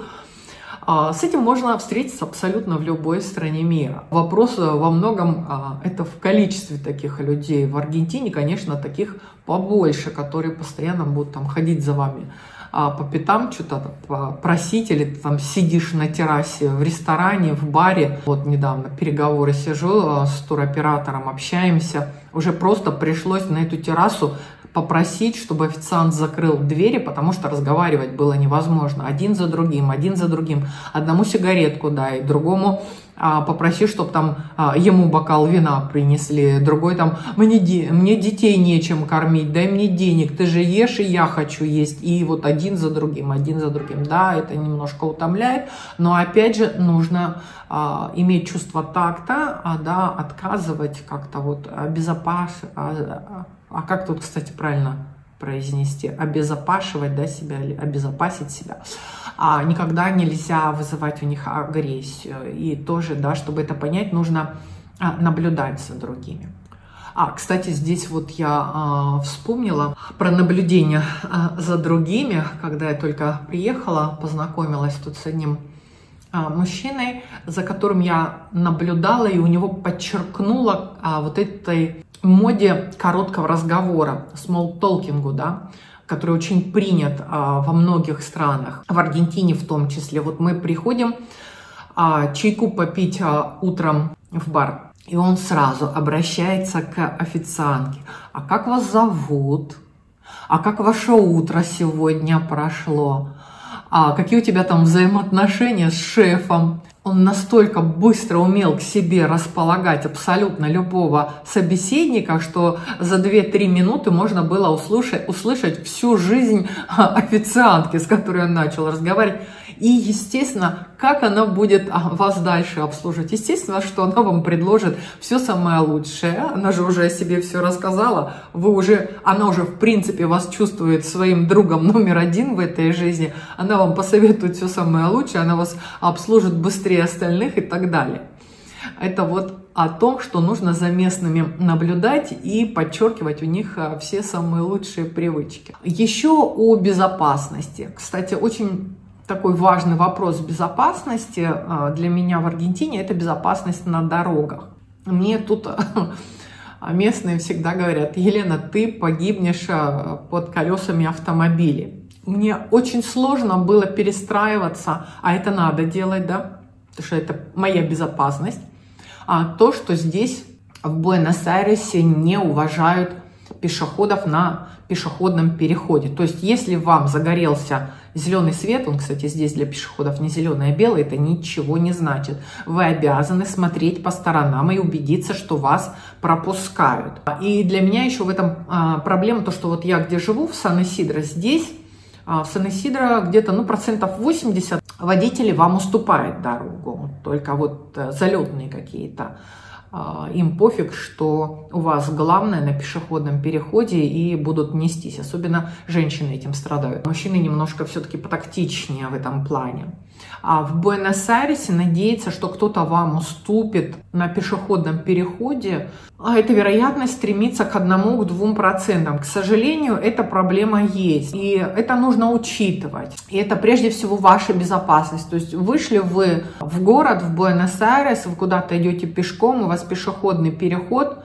А, с этим можно встретиться абсолютно в любой стране мира. Вопрос во многом а, это в количестве таких людей. В Аргентине, конечно, таких побольше, которые постоянно будут там ходить за вами по пятам, что-то просить, или ты там сидишь на террасе в ресторане, в баре. Вот недавно переговоры сижу с туроператором, общаемся. Уже просто пришлось на эту террасу попросить, чтобы официант закрыл двери, потому что разговаривать было невозможно. Один за другим, один за другим. Одному сигаретку дай, другому а, попроси, чтобы там а, ему бокал вина принесли. Другой там, мне, де, мне детей нечем кормить, дай мне денег, ты же ешь, и я хочу есть. И вот один за другим, один за другим. Да, это немножко утомляет, но опять же нужно а, иметь чувство такта, а, да, отказывать как-то вот обезопасить. А, А как тут, кстати, правильно произнести? Обезопашивать, да, себя, обезопасить себя. А никогда нельзя вызывать у них агрессию. И тоже, да, чтобы это понять, нужно наблюдать за другими. А, кстати, здесь вот я а, вспомнила про наблюдение а, за другими, когда я только приехала, познакомилась тут с одним а, мужчиной, за которым я наблюдала, и у него подчеркнула а, вот этой моде короткого разговора, смолл-толкингу, да, который очень принят а, во многих странах, в Аргентине в том числе. Вот мы приходим а, чайку попить а, утром в бар, и он сразу обращается к официантке. А как вас зовут? А как ваше утро сегодня прошло? А какие у тебя там взаимоотношения с шефом? Он настолько быстро умел к себе располагать абсолютно любого собеседника, что за две-три минуты можно было услышать, услышать всю жизнь официантки, с которой он начал разговаривать. И, естественно, как она будет вас дальше обслуживать. Естественно, что она вам предложит все самое лучшее. Она же уже о себе все рассказала. Вы уже, она уже, в принципе, вас чувствует своим другом номер один в этой жизни. Она вам посоветует все самое лучшее. Она вас обслужит быстрее остальных и так далее. Это вот о том, что нужно за местными наблюдать и подчеркивать у них все самые лучшие привычки. Еще о безопасности. Кстати, очень такой важный вопрос безопасности для меня в Аргентине – это безопасность на дорогах. Мне тут местные всегда говорят: Елена, ты погибнешь под колесами автомобилей. Мне очень сложно было перестраиваться, а это надо делать, да, потому что это моя безопасность. А то, что здесь, в Буэнос-Айресе, не уважают пешеходов на пешеходном переходе. То есть, если вам загорелся зеленый свет, он, кстати, здесь для пешеходов не зеленый, а белый, это ничего не значит. Вы обязаны смотреть по сторонам и убедиться, что вас пропускают. И для меня еще в этом а, проблема, то, что вот я где живу, в Сан-Исидро, здесь, а, в Сан-Исидро где-то, ну, процентов восемьдесят водители вам уступают дорогу. Только вот а, залетные какие-то. Им пофиг, что у вас главное на пешеходном переходе, и будут нестись. Особенно женщины этим страдают. Мужчины немножко все-таки потактичнее в этом плане. А в Буэнос-Айресе надеяться, что кто-то вам уступит на пешеходном переходе, а эта вероятность стремится к одному, к двум процентам. К сожалению, эта проблема есть. И это нужно учитывать. И это прежде всего ваша безопасность. То есть вышли вы в город, в Буэнос-Айрес, вы куда-то идете пешком, у вас пешеходный переход,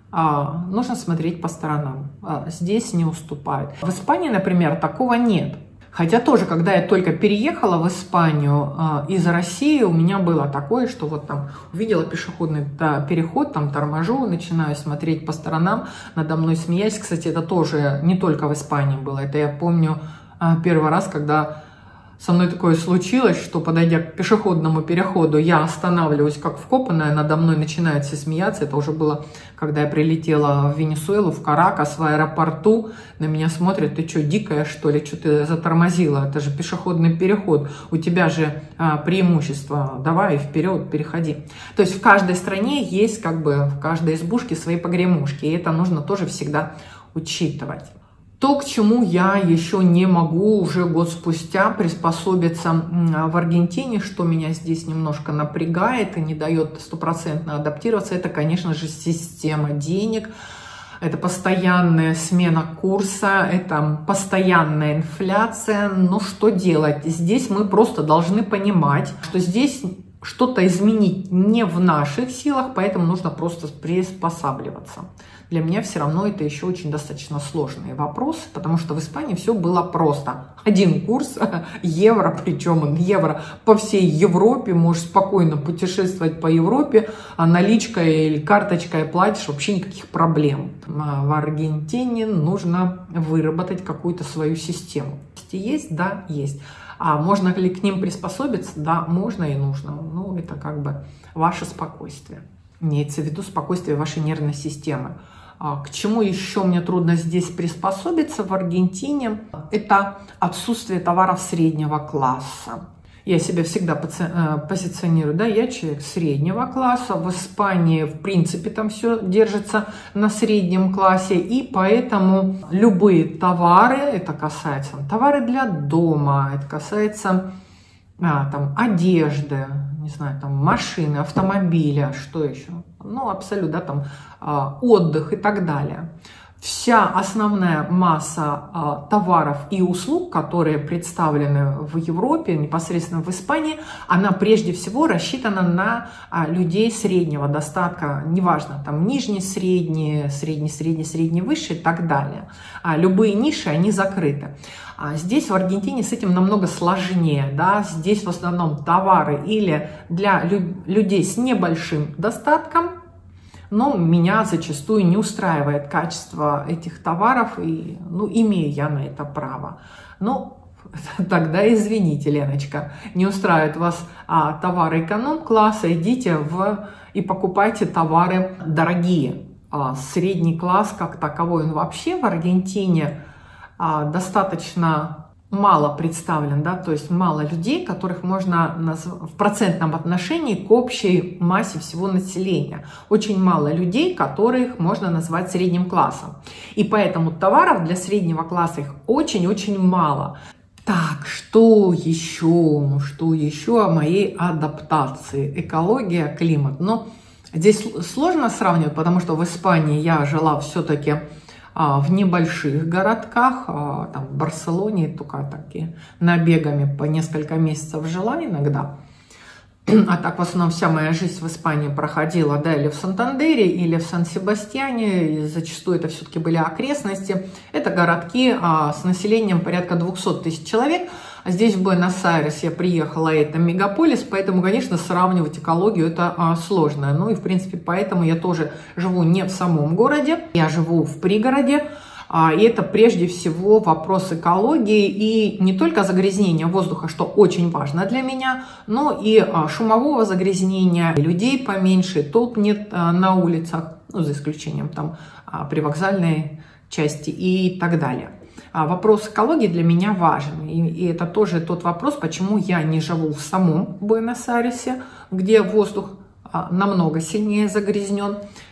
нужно смотреть по сторонам. Здесь не уступают. В Испании, например, такого нет. Хотя тоже, когда я только переехала в Испанию э, из России, у меня было такое, что вот там увидела пешеходный да, переход, там торможу, начинаю смотреть по сторонам, надо мной смеясь. Кстати, это тоже не только в Испании было. Это я помню э, первый раз, когда со мной такое случилось, что, подойдя к пешеходному переходу, я останавливаюсь как вкопанная, надо мной начинают все смеяться. Это уже было, когда я прилетела в Венесуэлу, в Каракас, в аэропорту. На меня смотрят: ты что, дикая, что ли? Что ты затормозила? Это же пешеходный переход. У тебя же а, преимущество. Давай вперед, переходи. То есть в каждой стране есть, как бы, в каждой избушке свои погремушки. И это нужно тоже всегда учитывать. То, к чему я еще не могу уже год спустя приспособиться в Аргентине, что меня здесь немножко напрягает и не дает стопроцентно адаптироваться, это, конечно же, система денег. Это постоянная смена курса, это постоянная инфляция. Но что делать? Здесь мы просто должны понимать, что здесь что-то изменить не в наших силах, поэтому нужно просто приспосабливаться. Для меня все равно это еще очень достаточно сложный вопрос, потому что в Испании все было просто. Один курс, евро, причем евро по всей Европе, можешь спокойно путешествовать по Европе, а наличкой или карточкой платишь, вообще никаких проблем. В Аргентине нужно выработать какую-то свою систему. Есть? Да, есть. А можно ли к ним приспособиться? Да, можно и нужно. Ну, это как бы ваше спокойствие. Имеется в виду спокойствие вашей нервной системы. К чему еще мне трудно здесь приспособиться в Аргентине? Это отсутствие товаров среднего класса. Я себя всегда позиционирую, да, я человек среднего класса. В Испании, в принципе, там все держится на среднем классе, и поэтому любые товары, это касается товары для дома, это касается а, там, одежды, не знаю, там, машины, автомобиля, что еще, ну, абсолютно, да, там, а, отдых и так далее. Вся основная масса а, товаров и услуг, которые представлены в Европе, непосредственно в Испании, она прежде всего рассчитана на а, людей среднего достатка, неважно, там нижний, средний, средний, средний, средний, высший и так далее. А любые ниши, они закрыты. А здесь, в Аргентине, с этим намного сложнее, да, здесь в основном товары или для лю людей с небольшим достатком, но меня зачастую не устраивает качество этих товаров, и, ну, имею я на это право. Но тогда извините, Леночка, не устраивает вас а, товары эконом-класса, идите в и покупайте товары дорогие. А, средний класс как таковой, он вообще в Аргентине а, достаточно мало представлен, да, то есть мало людей, которых можно назвать в процентном отношении к общей массе всего населения. Очень мало людей, которых можно назвать средним классом. И поэтому товаров для среднего класса их очень-очень мало. Так, что еще? Ну, что еще о моей адаптации? Экология, климат. Но здесь сложно сравнивать, потому что в Испании я жила все-таки в небольших городках, там в Барселоне только такие набегами по несколько месяцев жила иногда. А так в основном вся моя жизнь в Испании проходила, да, или в Сантандере, или в Сан-Себастьяне, и зачастую это все-таки были окрестности. Это городки а, с населением порядка двухсот тысяч человек. А здесь в Буэнос-Айрес я приехала, это мегаполис, поэтому, конечно, сравнивать экологию это а, сложно. Ну и, в принципе, поэтому я тоже живу не в самом городе, я живу в пригороде. И это прежде всего вопрос экологии и не только загрязнения воздуха, что очень важно для меня, но и шумового загрязнения, людей поменьше, толп нет на улицах, ну, за исключением там привокзальной части и так далее. Вопрос экологии для меня важен, и это тоже тот вопрос, почему я не живу в самом Буэнос-Айресе, где воздух намного сильнее загрязнен,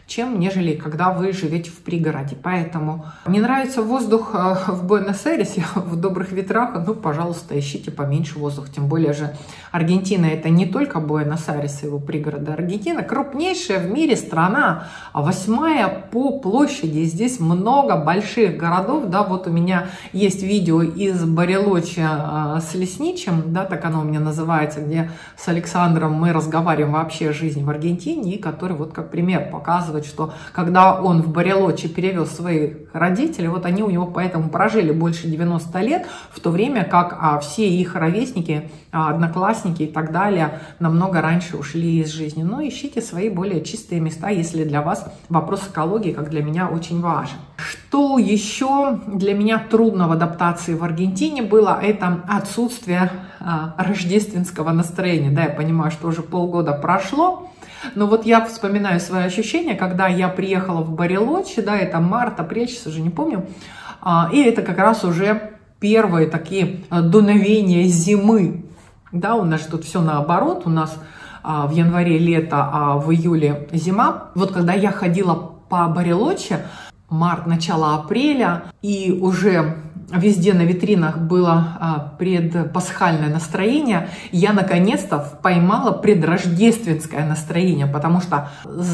чем нежели когда вы живете в пригороде. Поэтому не нравится воздух в Буэнос-Айресе, в добрых ветрах, ну, пожалуйста, ищите поменьше воздух. Тем более же Аргентина — это не только Буэнос-Айрес и его пригороды. Аргентина — крупнейшая в мире страна, восьмая по площади. Здесь много больших городов, да, вот у меня есть видео из Барелочи с лесничим, да, так оно у меня называется, где с Александром мы разговариваем вообще о жизни в Аргентине, и который вот как пример показывает, что когда он в Барелочи перевез своих родителей, вот они у него поэтому прожили больше девяноста лет, в то время как а, все их ровесники, а, одноклассники и так далее намного раньше ушли из жизни. Но ищите свои более чистые места, если для вас вопрос экологии, как для меня, очень важен. Что еще для меня трудно в адаптации в Аргентине было, это отсутствие а, рождественского настроения. Да, я понимаю, что уже полгода прошло, но вот я вспоминаю свои ощущения, когда я приехала в Барелочи, да, это март, апрель, сейчас уже не помню, а, и это как раз уже первые такие дуновения зимы. Да, у нас тут все наоборот, у нас а, в январе лето, а в июле зима. Вот когда я ходила по Барелочи, март, начало апреля, и уже везде на витринах было а, предпасхальное настроение, я наконец-то поймала предрождественское настроение, потому что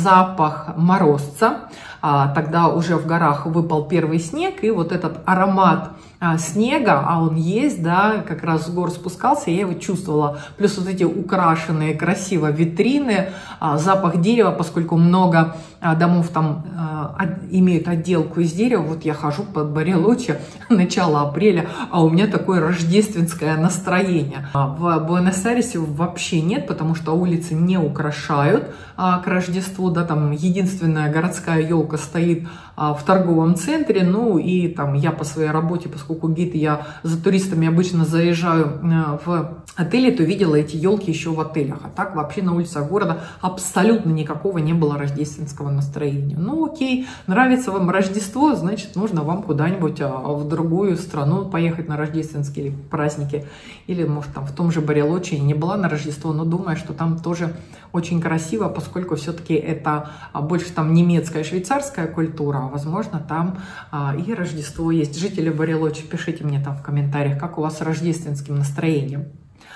запах морозца, а, тогда уже в горах выпал первый снег, и вот этот аромат а, снега, а он есть, да, как раз с гор спускался, я его чувствовала. Плюс вот эти украшенные красиво витрины, а, запах дерева, поскольку много а, домов там а, от, имеют отделку из дерева. Вот я хожу по Барелочи, начало апреля, а у меня такое рождественское настроение. А в Буэнос-Айресе вообще нет, потому что улицы не украшают а, к Рождеству, да, там единственная городская елка стоит а, в торговом центре, ну и там я по своей работе, поскольку гид, я за туристами обычно заезжаю а, в отели, то видела эти елки еще в отелях, а так вообще на улицах города абсолютно никакого не было рождественского настроения. Ну окей, нравится вам Рождество, значит нужно вам куда-нибудь а, в другую страну поехать на рождественские праздники, или может там в том же Барелочи не была на Рождество, но думаю, что там тоже очень красиво, поскольку все-таки это больше там немецкая, швейцарская культура, а возможно там а, и Рождество есть. Жители Барелочи, пишите мне там в комментариях, как у вас с рождественским настроением.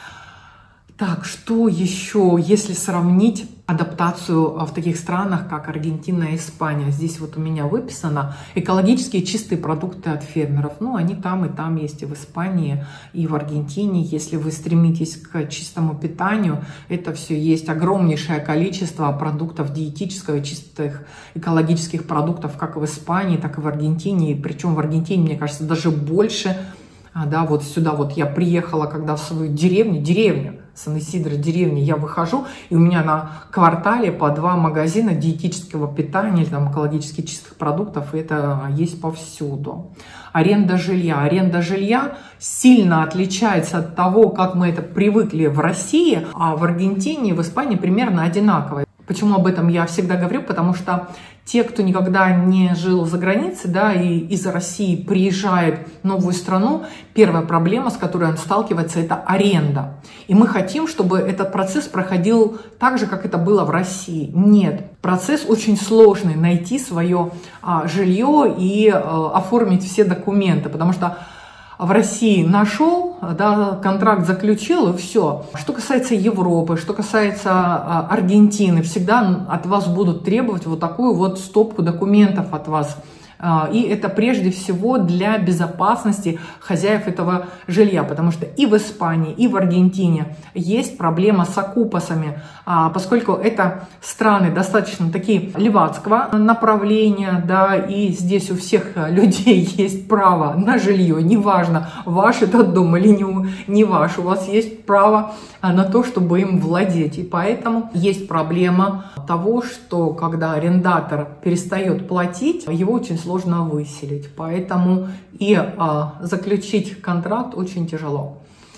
Так, что еще, если сравнить адаптацию в таких странах, как Аргентина и Испания? Здесь вот у меня выписано экологические чистые продукты от фермеров. Ну, они там и там есть, и в Испании, и в Аргентине. Если вы стремитесь к чистому питанию, это все есть огромнейшее количество продуктов диетического, чистых экологических продуктов, как в Испании, так и в Аргентине. И причем в Аргентине, мне кажется, даже больше. А, да, вот сюда вот я приехала, когда в свою деревню, деревню, Сан-Исидро, деревня, я выхожу, и у меня на квартале по два магазина диетического питания или там экологически чистых продуктов, и это есть повсюду. Аренда жилья. Аренда жилья сильно отличается от того, как мы это привыкли в России, а в Аргентине и в Испании примерно одинаково. Почему об этом я всегда говорю? Потому что те, кто никогда не жил за границей, да, и из России приезжает в новую страну, первая проблема, с которой он сталкивается, это аренда. И мы хотим, чтобы этот процесс проходил так же, как это было в России. Нет, процесс очень сложный, найти свое а, жилье и а, оформить все документы, потому что в России нашел, да, контракт заключил, и все. Что касается Европы, что касается а, Аргентины, всегда от вас будут требовать вот такую вот стопку документов от вас. А, и это прежде всего для безопасности хозяев этого жилья, потому что и в Испании, и в Аргентине есть проблема с оккупасами, а, поскольку это страны достаточно такие левацкого направления, да, и здесь у всех людей есть право на жилье, неважно, ваш этот дом или не, не ваш, у вас есть право на то, чтобы им владеть. И поэтому есть проблема того, что когда арендатор перестает платить, его очень сложно выселить. Поэтому и а, заключить контракт очень тяжело.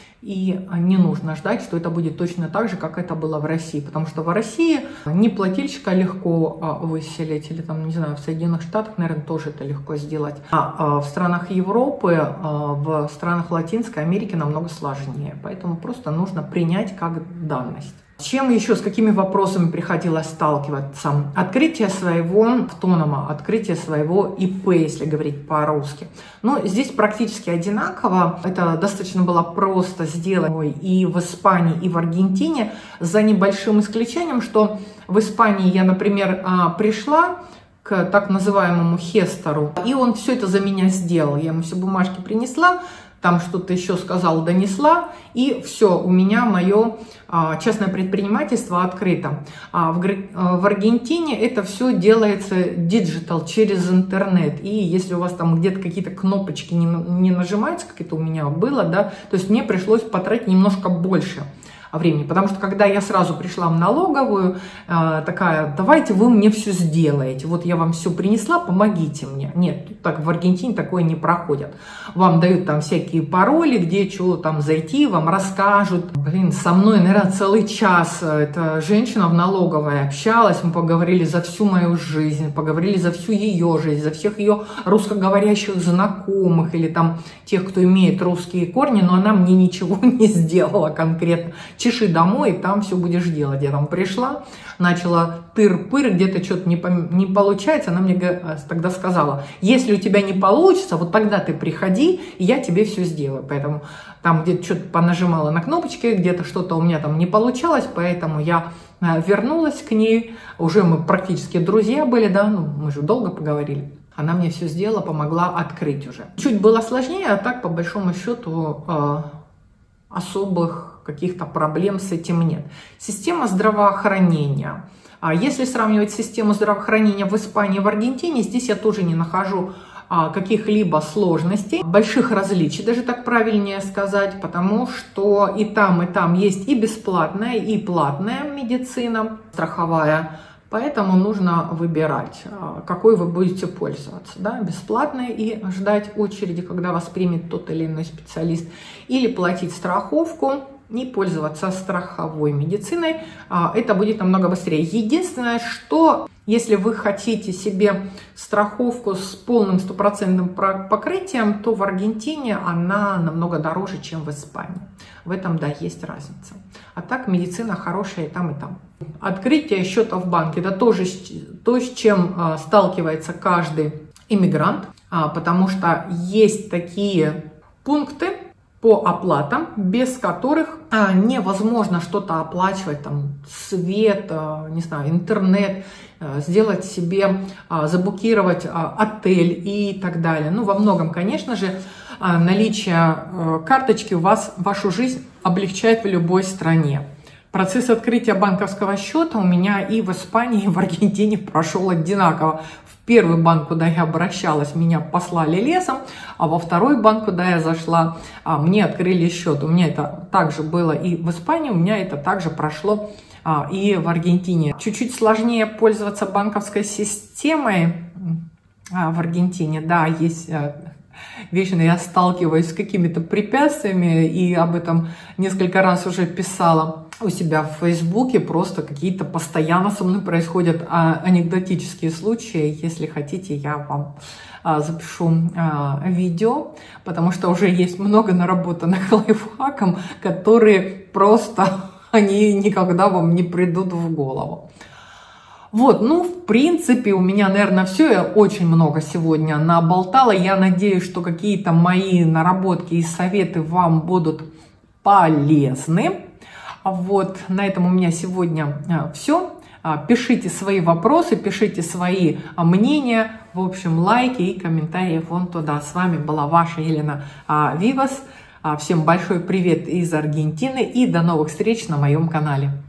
И не нужно ждать, что это будет точно так же, как это было в России. Потому что в России не плательщика легко выселить, или там, не знаю, в Соединенных Штатах, наверное, тоже это легко сделать. А в странах Европы, в странах Латинской Америки намного сложнее. Поэтому просто нужно принять как данность. Чем еще, с какими вопросами приходилось сталкиваться? Открытие своего автонома, открытие своего ИП, если говорить по-русски. Но здесь практически одинаково. Это достаточно было просто сделать и в Испании, и в Аргентине, за небольшим исключением, что в Испании я, например, пришла к так называемому хестеру, и он все это за меня сделал. Я ему все бумажки принесла, там что-то еще сказала, донесла, и все, у меня мое а, частное предпринимательство открыто. А в, в Аргентине это все делается диджитал, через интернет, и если у вас там где-то какие-то кнопочки не, не нажимаются, как это у меня было, да, то есть мне пришлось потратить немножко больше времени, потому что когда я сразу пришла в налоговую, э, такая, давайте вы мне все сделаете, вот я вам все принесла, помогите мне. Нет, тут так в Аргентине такое не проходит. Вам дают там всякие пароли, где что там зайти, вам расскажут. Блин, со мной, наверное, целый час эта женщина в налоговой общалась, мы поговорили за всю мою жизнь, поговорили за всю ее жизнь, за всех ее русскоговорящих знакомых или там тех, кто имеет русские корни, но она мне ничего не сделала конкретно. Чеши домой, и там все будешь делать. Я там пришла, начала тыр-пыр, где-то что-то не, не получается. Она мне тогда сказала, если у тебя не получится, вот тогда ты приходи, и я тебе все сделаю. Поэтому там где-то что-то понажимала на кнопочки, где-то что-то у меня там не получалось, поэтому я вернулась к ней. Уже мы практически друзья были, да, ну мы же долго поговорили. Она мне все сделала, помогла открыть уже. Чуть было сложнее, а так, по большому счету, э, особых каких-то проблем с этим нет. Система здравоохранения. А если сравнивать систему здравоохранения в Испании и в Аргентине, здесь я тоже не нахожу а, каких-либо сложностей, больших различий, даже так правильнее сказать, потому что и там, и там есть и бесплатная, и платная медицина страховая. Поэтому нужно выбирать, какой вы будете пользоваться. Да? Бесплатной и ждать очереди, когда вас примет тот или иной специалист. Или платить страховку и пользоваться страховой медициной. Это будет намного быстрее. Единственное, что если вы хотите себе страховку с полным стопроцентным покрытием, то в Аргентине она намного дороже, чем в Испании. В этом, да, есть разница. А так медицина хорошая и там, и там. Открытие счета в банке – это тоже то, с чем сталкивается каждый иммигрант, потому что есть такие пункты по оплатам, без которых невозможно что-то оплачивать, там, свет, не знаю, интернет, сделать себе, заблокировать отель и так далее. Ну, во многом, конечно же, наличие карточки у вас вашу жизнь облегчает в любой стране. Процесс открытия банковского счета у меня и в Испании, и в Аргентине прошел одинаково. В первый банк, куда я обращалась, меня послали лесом, а во второй банк, куда я зашла, мне открыли счет. У меня это также было и в Испании, у меня это также прошло и в Аргентине. Чуть-чуть сложнее пользоваться банковской системой в Аргентине. Да, есть... Вечно я сталкиваюсь с какими-то препятствиями, и об этом несколько раз уже писала у себя в Фейсбуке. Просто какие-то постоянно со мной происходят анекдотические случаи. Если хотите, я вам запишу видео, потому что уже есть много наработанных лайфхаков, которые просто они никогда вам не придут в голову. Вот, ну, в принципе, у меня, наверное, все. Я очень много сегодня наболтала. Я надеюсь, что какие-то мои наработки и советы вам будут полезны. Вот, на этом у меня сегодня все. Пишите свои вопросы, пишите свои мнения. В общем, лайки и комментарии вон туда. С вами была ваша Елена Вивас. Всем большой привет из Аргентины и до новых встреч на моем канале.